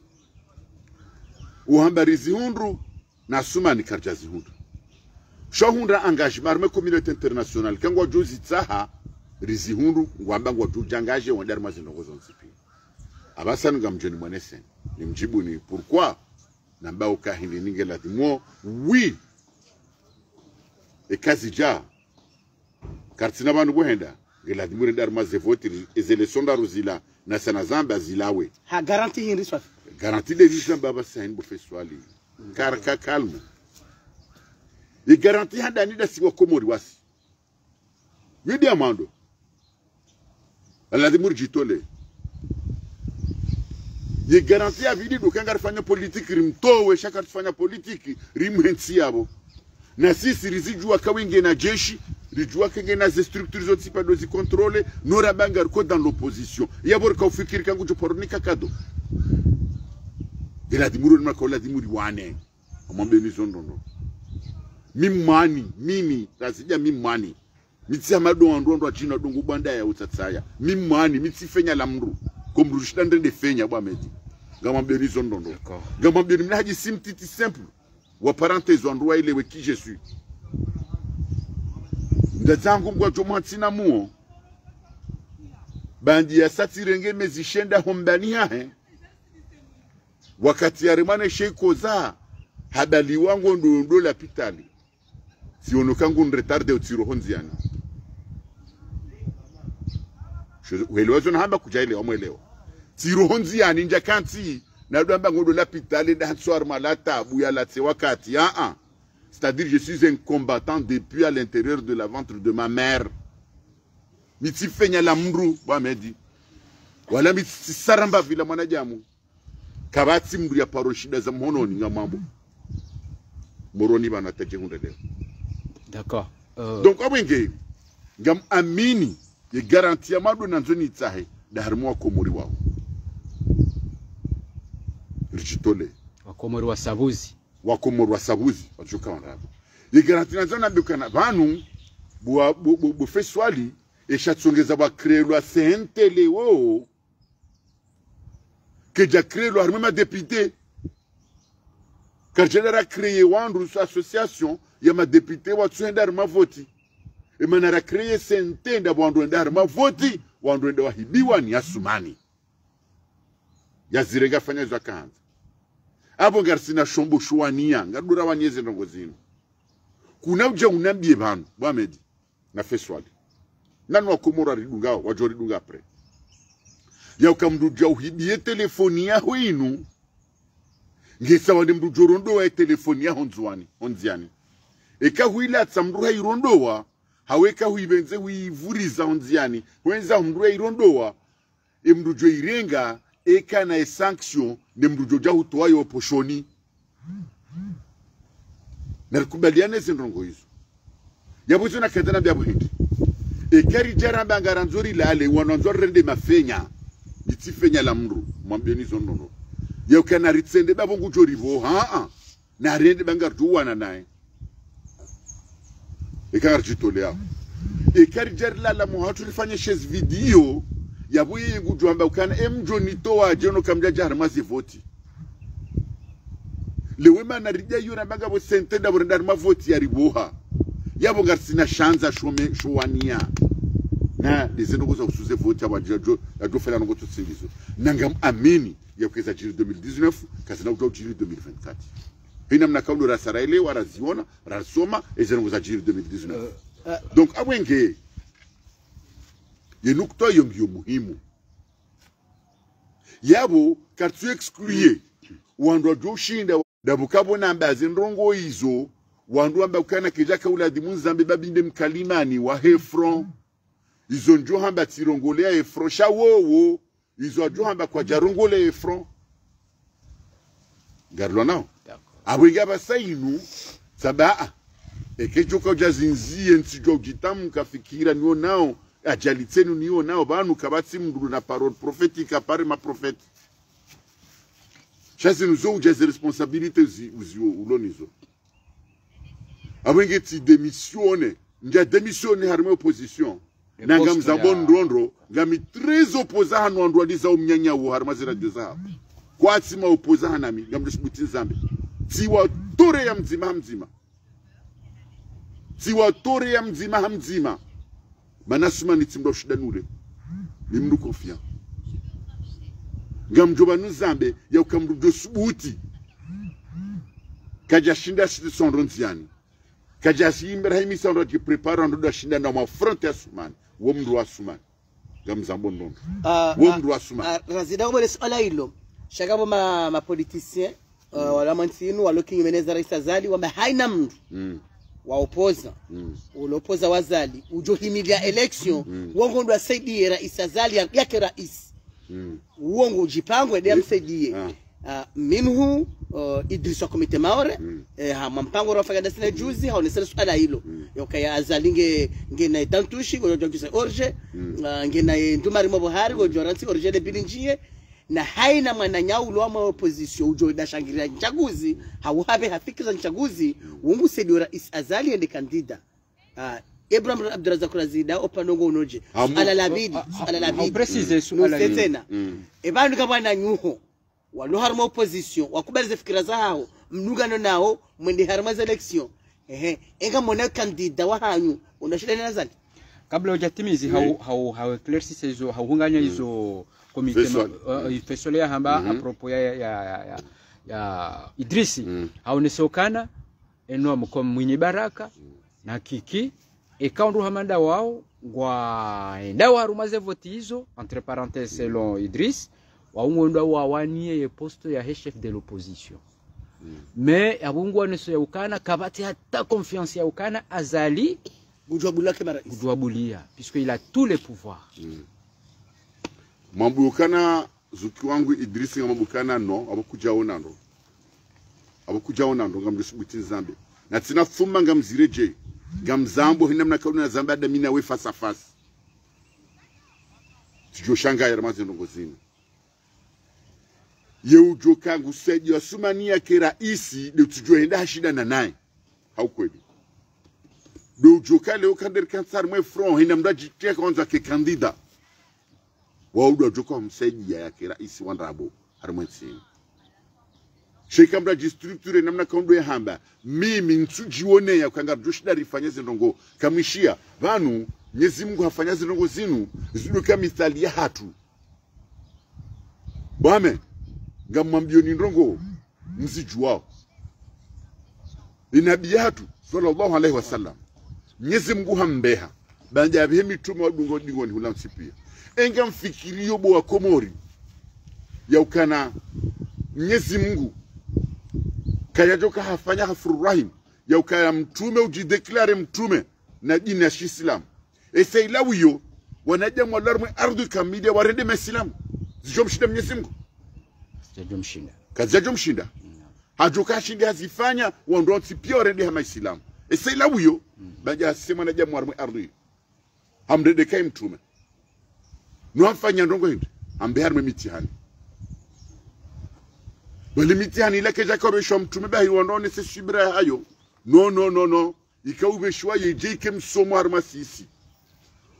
uhamba rizihundu na sumani karja zihundu shohunda engagement me communauté internationale kango jozi tsaha rizihundu ngwamba ngo tujangaje wandar mazino gozonsipi abasanu ngamjeni mwanese nimjibu ni pourquoi namba ukahindi ningela dimo oui e kazija kartina bantu bohenda ngela dimo ndar mazevoti ezelection daruzila na sana zamba zilawe ha garantie hin riswa garantie les risques baba sahin bo feswali karaka calme e garantie handani da siwa komori wasi yedi amando ala dimo jitole ye garantie avidi do kanga fanya politique rimtowe shaka tufanya politique rimhensi yabo na sisi rizijua kawinge na jeshi rijua kenge na ze structures zote pa dozi contrôler nora bangar ko dans l'opposition yabor ka ufikiri kangu joporonika kado ila dimuru na kola dimuri wane amambe ni zondondo mimi razija mimani mitsi amado ndondo achina dongo banda ya utsatsaya mimani mitsi fenya la mru komrushida ndende fenya bwa medi ngamambe ni zondondo ngamambe ni haji simtiti simple wa parenthèse endroit ile we qui je suis ndazangu ngwa jomatsina muo bandi ya satirenge mezishenda hombani yahe wakati ya remane sheiko za habali wangu ndo la pitali sionokangu nretarde utiro honziani uelewazo na hamba kujaile wamwelewa tiro honziani nja kanti na doamba ngodo la pitali da soir malata buya la tse wakati c'est-à-dire je suis un combattant depuis à l'intérieur de la ventre de ma mère miti fenya la mru ba medi wala miti saramba vila mwanajamu kabati mru ya paroshida za mhononi ngamambo moroni bana take hunde leo d'accord donc abwenge ngam amini ye garantie amadu nanzoni tsahe da harmo komori wao rijitole wakomori wa sabuzi wachuka wanabo ye garantie nanzona bikana banu bu feswali e chatsongeza ba créer loi CNTL wo que ja créer loi même député car général créer wandu association ya ma député wa tsenda ma voti e manara créer sentenda wandu ndar ma voti wandu ndo wahibiwa ni asumani ya zirega fanya za kanza abo garsina shombo shwania ngadura wanyeze ndongozino kuna uja unambie banu bwamedi na feswali nanu wakomora ridunga wajori dunga apre ya ukamduja uhibie telefoni ya huinu ngesa wande mdujorondo wa telefoni ya honziani eka huila atsamruha irondowa haweka huibenze huivuriza honziani wenza mruha irondowa mdujo irenga eka na sanction ne mdujo jahu toayo oposhoni narikubaliane zindrongo hizo yabuzo na kadana bya buhindi ekari jaramba ngaranzori lale wananzori rende mafenya itifenya la mru mwambieni zondono yau kana ritsende babo ngujorivo na rende bangartu wana naye ekar jitolea ekari jari la muhatu lifanye shes video ya buye ngujwamba ukana emjo nitoa jono kamja jahar mazi voti lewe na rija yuna banga bo sente da burndar ma voti ya riboha yabo ngarsina shanza shwania na dizendo kuza kusuze voti abajajo yadofela ngo tutsindizo nangam amini ya kweza jiri 2019 kasina kutoa jiri 2024 hina mna kaulo rasaraile waraziona rasoma ezeno kuza jiri 2019 donc abwenge yenukto yongyo muhimu yabo kartu excluye wandu doshinda dabukabo namba zinrongo izo wandu amba ukana kijaka uladi munzambe babinde mkalimani wa hefron izo njo hamba tirongolea efron shawowo izo njo hamba kwa jarongole efron garlo nao abwenge basainu sabaa ekejoka jazinzie ntijo jitamu kafikira niyo nao ajalitenu niyo nao banu kabati mduru na parole prophétique apare ma prophète chasse nous ont des responsabilités ulonizo abwenge ti démissionne nja démissionne harme opposition nanga mzambo ndondro ngami très opposant hanu ndo ndiza umnyanya wo harma zira deza kwa tima opposant hanami ngamdishubuti zambe tiwa tore ya mzima tiwa tore ya mzima manasuma ni timdo shidanule ni mndu confiant ngamjoba nuzambe ya ukamdu dosubuti kaja shinda sondronziani kaja simbera himi sondro ki prepare ndo shinda na mafronte asumani wo mndu asumani ngamzambo ndondo wo mndu asumani razida ko swala hilo shagabo ma politicien wala mantinu waloki meneza rais azali wa haina mndu waopoza ulopoza wazali ujohimilia election uongo ndo asaidie rais azali yake rais uongo ujipangwe ndio amsaidie minhu Idrissa komite maore mpango rafaka dasina juzi haonesela swala hilo yokaya azali ngena tantushi gojo kisa orje ngena ndumari mo Buhari gojo ransi orje de bilinjie na haina mwana nyaulo wa opposition ujo dashangiria nchaguzi hauhabe hafikiza nchaguzi ungu sedio rais azali ende kandida Ibrahim Abdurazak Razida opanongo unoje ala labidi precise swala tena ebandu kabana nyuho walo harma opposition wakubalize fikira zao mnugano nao mwende harma election enga mwana kandida wa hanyu unashida na azali kabla hujatimizi hau eclairci hizo haunganya hizo komite fesolea hamba a propos ya Idrisi haonesokana eno mko mwenye baraka na kiki ekaundu hamanda wao ngwa ndawa harumaze voti hizo entre parenthèses selon Idris waungondo wawanie posto ya chef de l'opposition mais abungu aneso ya ukana kabati hata confiance ya ukana azali Gujwabulia puisque il a tous les pouvoirs mambukana zuki wangu Idrisi mambukana no abakujaona ndo ngamdisubuti zambe na tina fuma ngamzireje ngamzambo hina mnakauna zamba adamina we face à face tijoshanga ya ramazi ndongozini yeujo kangu sejo asumania kera isi de tujoenda hashida na naye haukweli dojo kale okander kansar mwe front hina mdaji tia kwanza ke kandida waudo joko mseji ya kera isi wanrabo harmonsini sheka mdaji structure namna kaundo ya hamba mimi nsujione ya kanga joshida rifanyeze ndongo kamishia vanu Mwenyezi Mungu hafanyeze ndongo zinu ziduka mithali ya hatu bwame ngamwambio ni ndongo mzijuwao inabiyatu sallallahu alaihi wasallam Mwenyezi Mungu hambeha banja bihe mitume wadungo dingoni hulamsipia enga mfikirio bo wa Komori ya ukana Mwenyezi Mungu kayajoka hafanya hafurrahim ya ukana mtume ujideklare mtume na dini ya Islam esailawiyo wanaja mwalarmu ardhi kamili warende maislamu zijomshinda Mwenyezi Mungu kazijomshinda hajoka shinda hazifanya wandonsi pia warende hama Islam esailawiyo banja sema naja mwalarmu ardhi hamrede kai mtume nuafanya ndongo hindi ambeharme mitihani bali mitihani ilake jakobesho mtume bahi wandone se shibra hayo no ikaubeshwa yejeke msomo harma sisi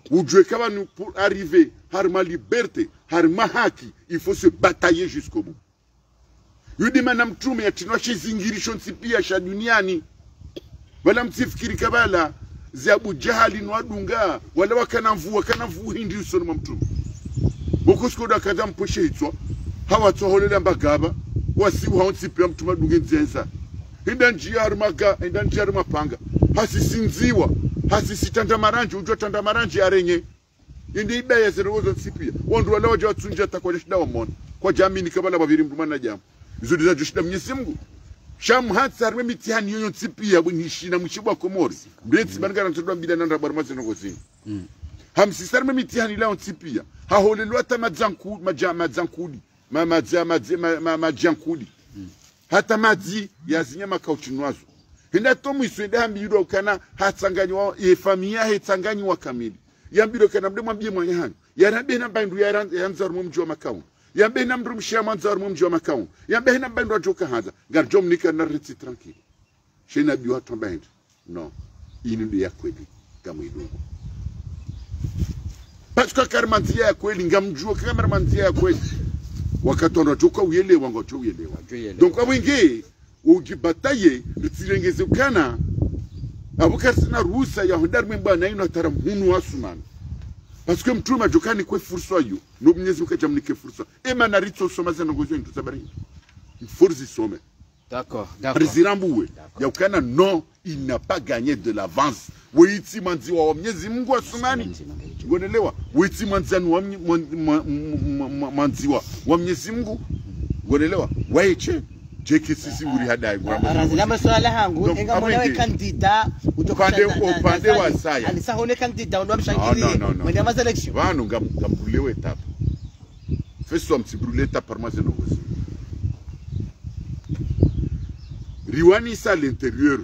ujue kama nous pour arriver à ma liberté à ma haki il faut se batailler jusqu'au bout. Yudi mana mtume yatinwa shizingirisho nsipia sha duniani wala msifikiri kabala za Abu Jahali nwadunga wala wakana mvuu hindi usoni mwa mtume boko skoda kaza mposhe hitwa hawa tsoholela mbagaba wasi haonsipia mtume dunge nzenza hinda njia armaga hinda njia armapanga hasisinziwa hasisitanda maranje ujwa tanda maranje arenye indi ibaya zerozo nsipia wandu wala waje watsunja takwa shida wamona kwa jamii kabala babiri mtumana na jamu izo diza shida Mwenyezi Mungu shamu hatsa arme mitihani yoyo nsipia bwinishina mchibwa komori mbetsi bangara ntodwa mbida nanda barmaze nogozini hamsisarme mitihani lao nsipia haholelwa hata madzankudi majankudi hata madzi yazinyama kauchinwazo hinda tomu iswende hambiro ukana hatsanganywa familia hatsanganywa kamili yambiro kana mde mwambie mwanya hanyu yarabe na bandu yanza rumo mjwa makao yambe na mdrum shama nza rumo mjwa makao yambe na bandu ajoka haza garjom nika na reti tranquille shena biwa tombaend no inu ya kweli kama idungu parce que karmanzia ya kweli ngamjua karmanzia ya kweli wakati wanatoka uelewa ngoto uelewa donc awinge ujibataye ritsilengeze kana abukasina ruhusa ya hundar memba na ino taram hunu asuman parce que mtuma jokani kwa fursa yo no Mwenyezi Mungu jamnike fursa ema na ritso soma zana ngozo ndu sabari forzi some d'accord président Boué yakana non il n'a pas gagné de l'avance witi manziwa wa Mwenyezi Mungu asumani ngonelewa witi manzani wa manziwa wa Mwenyezi Mungu ngonelewa waiche jeki sisi nguri hadai razila maswala hangu enga mwana we kandida upande wa saya alisa hone kandida ndo mshangili mwenye ma selection vanu ngambulewe etapa feso msibrule etapa par mois no gosi riwani sa l'intérieur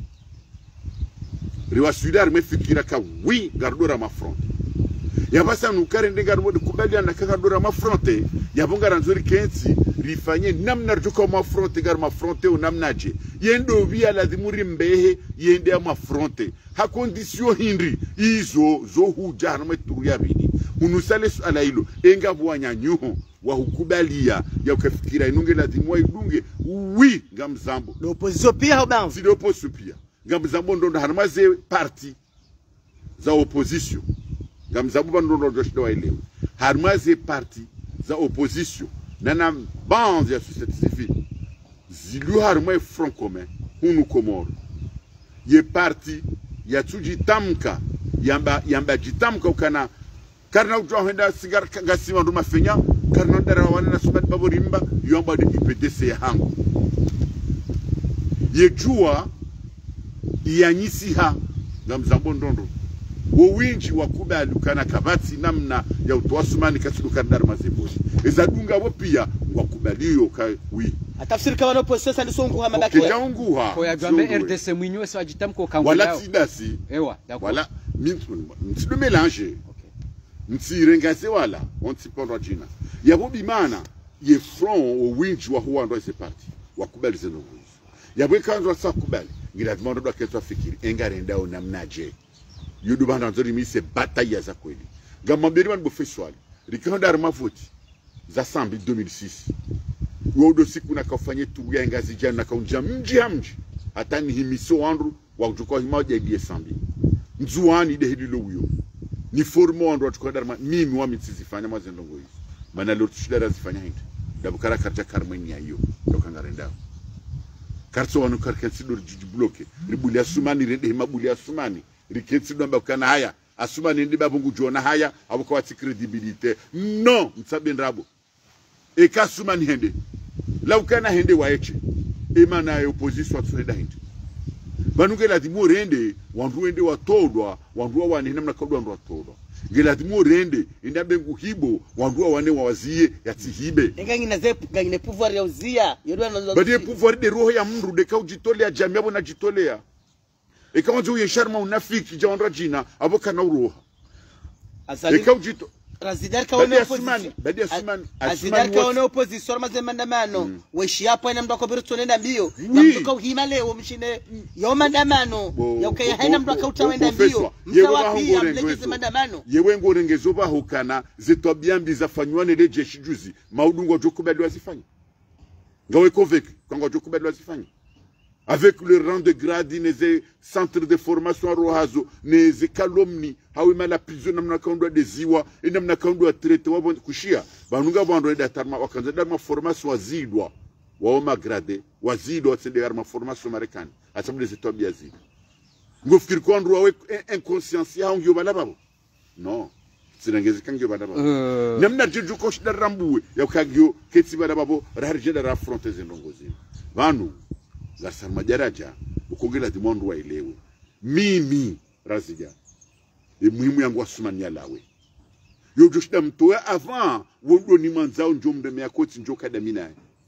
riwa sudar me fikira ka oui gardora ma front yabasa nukare ndengarmo de kubalia na gardora ma fronte yabonga ranzori kensi rifanye namna rjuko ma fronte gar ma fronte o namnaje yendo via la dimuri mbehe yende ma fronte ha condition hindri izo zo huja na meturu ya bini unusale ala hilo enga bwanya nyuho wa hukubalia ya ukafikira inunge la dimwa idunge oui ngamzambo l'opposition pia obanzi si l'opposition pia ngamzambo ndo harmaze parti za opposition ngamzambo ndo ndo elewe harmaze parti za opposition nana bande ya société civile zilu harma front commun hunu komoro ye parti ya tujitamka yamba jitamka ukana karna ujohenda sigar gasima ndo mafenya karna ndara wana na subat baborimba yomba de IPDC ya hangu ye jua yanyisiha ngamzambo ndondo wo winji wakubali ukana kabati namna ya utwasumani kasiduka ndar mazebozi ezadunga wo pia wakubaliyo ka wi atafsiri kama no process ndi songu hama bakwe kijaunguha ko ya gambe RDC mwinyo so ajitamko kangu wala sidasi ewa d'accord wala mintu de mélanger ntsirengase wala ontipondwa jina yabo bimana ye front o winji wa huwa ndo ese parti wakubali zeno yabo kanzo sa kubali ngira dimondo do ketwa fikiri engarenda o namnaje yudu bana nzori mi se bataille za kweli gamambiri man bofeswali rikanda armavoti za sambi 2006 wodo siku na kafanye tu ya ngazi jana na kaunja mji hata ni himiso wandu wa kutoka himoja ya sambi nzuani de hidilo uyo ni formo wandu watuka darma mimi wa mitsizifanya mazendongo hizo maana leo tushidara zifanya hindi dabukara karta karmenia hiyo ndokangarenda karto wanu karkensido jibloke ribuli asumani rende himabuli asumani riketsi ndo kana haya asumani ndi babungu jona haya abuko wati credibilité non mtsabe ndrabo e kasumani hende la ukana hende waeche emana ya opposition atfreda hindi banungela dimu rende wandu ende watodwa wandu wane namna kodwa ndo watodwa ngela dimu rende indabe nguhibo wandu wane wawazie yatihibe engangina zepu ngine pouvoir ya uzia yodwa nazo bade pouvoir de roho ya mndu de kaujitolea jamii abo najitolea ekawanzo ye sharma unafiki jaondra jina aboka na uroha ekaujito Razidar kaona opposition. Badi Asumani. Razidar kaona opposition maandamano. Weshi hapo ina mtu akobirto nenda mbio. Na mtu kauhima leo mshine yo maandamano. Yoke haina mtu akautawenda mbio. Mtawapi amlekeze maandamano. Yewe ngorengezo ba hokana zeto byambi zafanywa ne jeshi juzi. Maudungo jokubadwa zifanya. Ngawe convaincu quand jokubadwa zifanya. Avec le rang de grade, les centres de formation à Rohazo, les calomnies, hawi la prison namna kaundwa deziwa, namna kaundwa traité wa kushia, banunga bando d'atarma wakanza ma formation wazidwa, wa grade, wazidwa tsende arma formation marekani, asabu les étoiles biazi. Ngofikiri kwa ndwa we inconscience ya ngyo balababo. Non. Sinangezi kangyo balababo. Namna jeju kosh da rambuwe, ya kagyo ketsi balababo, raharje da affronter zendongozi. Banu Garsa majaraja ukongela dimondu wa ilewe mimi Razija muhimu yangu Asumani yalawe yo joshida mtoe avant wondo ni manzao njo mdeme yakoti njo kadamina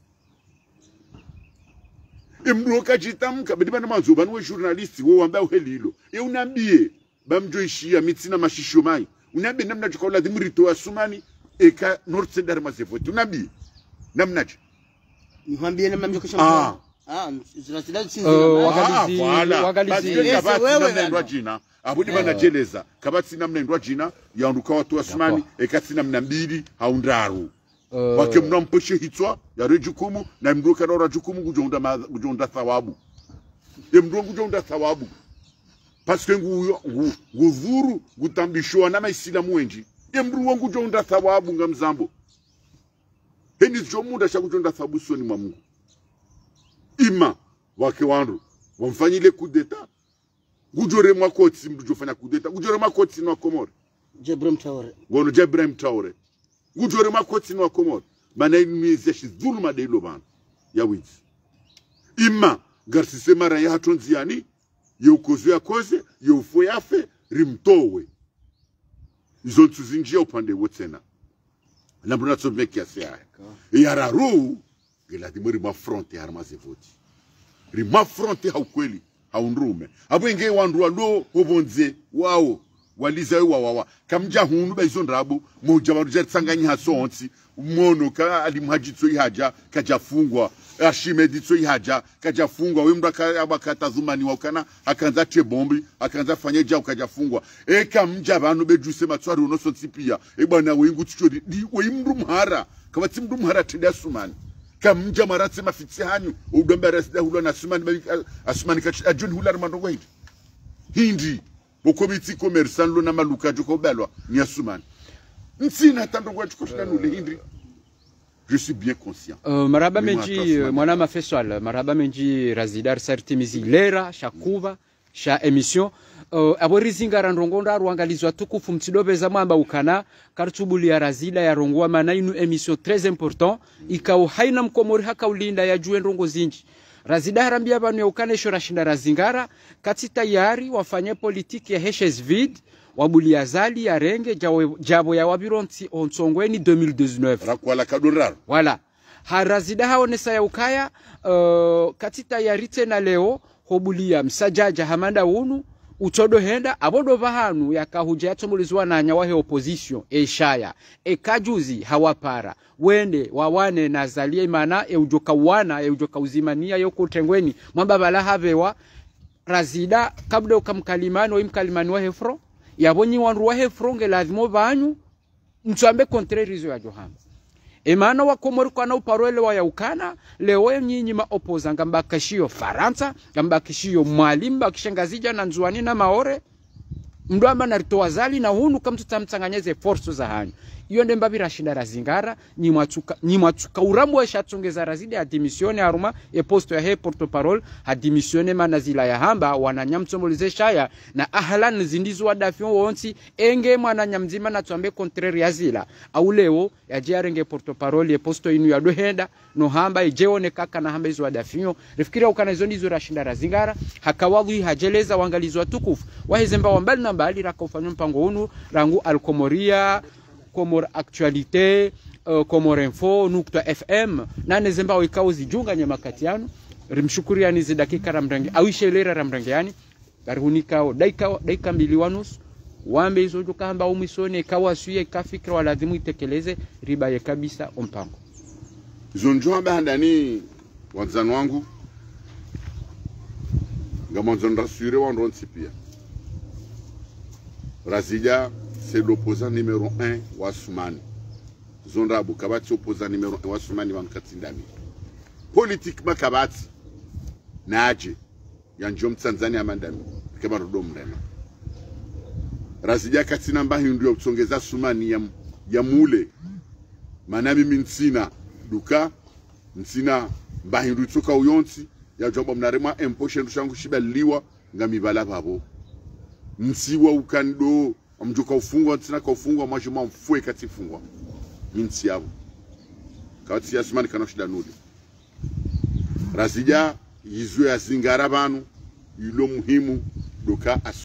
mdoka jitamka bidi bana manzo banwe journalisti wo wamba uhelilo unambie bamjo ishia mitsina mashisho mai unambie namna tukola dimrito Asumani eka North Cedar mazevoti unambie namnaje niambie namna mjo kisha jina abudi bana jeleza kabati namna ndwa jina yaunduka watu Asumani ekati namna mbili haundaru wake mnampeshe hitwa ya rejukumu na mndoka na rejukumu kujonda thawabu mndongo kujonda thawabu parce que nguvuru gutambishwa na maisilamu wenji mndu wangu kujonda thawabu ngamzambo heni jomunda cha kujonda thawabu soni mwa Mungu ima wake wandu wamfanyile kudeta gujore makoti mdujofanya kudeta gujore makoti no Komoro Jebrem Traore gono Jebrem Traore gujore makoti no Komoro bana imize shi dhuluma de loban ya wizi ima garsise mara ya hatonziani yeukozo ya koze yeufo yafe rimtowe izo tuzinjia upande wotsena nambona tsomeki ya sea yararu gela dimuri mafronte armazevoti rima fronte haukweli haunrume abo inge wandwa lo hobonze wao waliza wawawa kamja hunu baizo ndrabu moja baruje tsanganya hasonsi umono ka alimhajitso ihaja kajafungwa ashimeditso ihaja kajafungwa wemndu abakatazumani wakana akanza tie bombi akanza fanyeja ukajafungwa kamja bantu bejuse matswari unosotsi pia bwana wengu tchori wemndu mhara kabati mndu mhara tende Asumani kamja maratse mafitsi hanyu udomba rasida hulo na Asumani kachi ajoni hular mandongo hindi bokomiti commerçant lo na maluka joko belwa ni Asumani nsina tandongo chikoshina nule hindi. Je suis bien conscient. Maraba menji mwana mafeswal maraba menji Razidar Sartimizi lera shakuva sha emission aborizinga randongonda ruangalizwa tukufu mtidobeza mwamba ukana kartubuli ya Razida ya rongwa manainu emission très important ikao haina mkomori haka ulinda ya juwe ndongo zinji Razida harambia banu ya ukana isho rashinda razingara kati tayari wafanye politiki ya heshes vid wabuli azali ya renge jabo ya wabironti onsongweni 2019 rakwala kaduraro wala Razida haonesa ya ukaya kati tayari tena leo hobulia msajaja hamanda unu utodo henda abodo vahanu yakahuja yatomulizwa na nyawahe opposition eshaya ekajuzi hawapara wende wawane na zalia imana eujoka wana eujoka uzimania yoko tengweni mwamba bala havewa Razida kabla ukamkalimani wa imkalimani wa hefro yabonyi wanru wa hefro nge lazimo vanyu mtuambe contrarizo ya johamba Emana wa Komoro kwa na uparwele wa yaukana leo nyinyi maopoza ngambakashio Faransa ngambakashio mwalimba kishangazija na nzuani na maore mduamba na rito wazali na hunu kamtutamtsanganyeze force za hanyu iyo ndembabi rashinda razingara ni mwatuka urambo wa shatungeza Razida ya dimisione aruma posto ya he porto parole ha dimisione manazila ya hamba wananyamtsomolize shaya na ahlan zindizo wadafion wonsi enge mwananyamzima na tuambe contraire ya zila au leo ya jiarenge porto parole posto inu ya dohenda no hamba ijeone kaka na hamba izo wadafion rifikira ukana izo ndizo rashinda razingara hakawadhi hajeleza wangalizwa tukufu wahezemba wambali na mbali rakofanya mpango unu rangu alkomoria Komor Actualité, Komor Info, Nukta FM, na nezemba wikao zijunga nyama katiano, rimshukuriani zidakika ramrangi, awishelera ramrangiani, garihunikao daika mbili wanus, wambe izo tukamba umisone kawasuye kafikra wala dhimu itekeleze riba ya kabisa ompango zonjo amba handani wanzani wangu ngamanzo ndasure wandonsi pia Razija c'est l'opposant numéro 1 wa Soumani zondabu kabati opposant numéro 1 wa Soumani wankatindami politiquement kabati naje yanjom Tanzania mandami kama rodo mrema Razija katina mbahi ndio kusongeza Soumani ya mule manami minsina duka nsina mbahi ndio tsoka uyonsi ya jomba mnarema emposhe ndushangu shibaliwa ngamibala babo msiwa ukando amjuka ufungwa nsina ka ufungwa majuma mfue kati fungwa minsi yabo kati ya Soumani kanoshida nuli Razija yizwe ya zingara banu ilo muhimu duka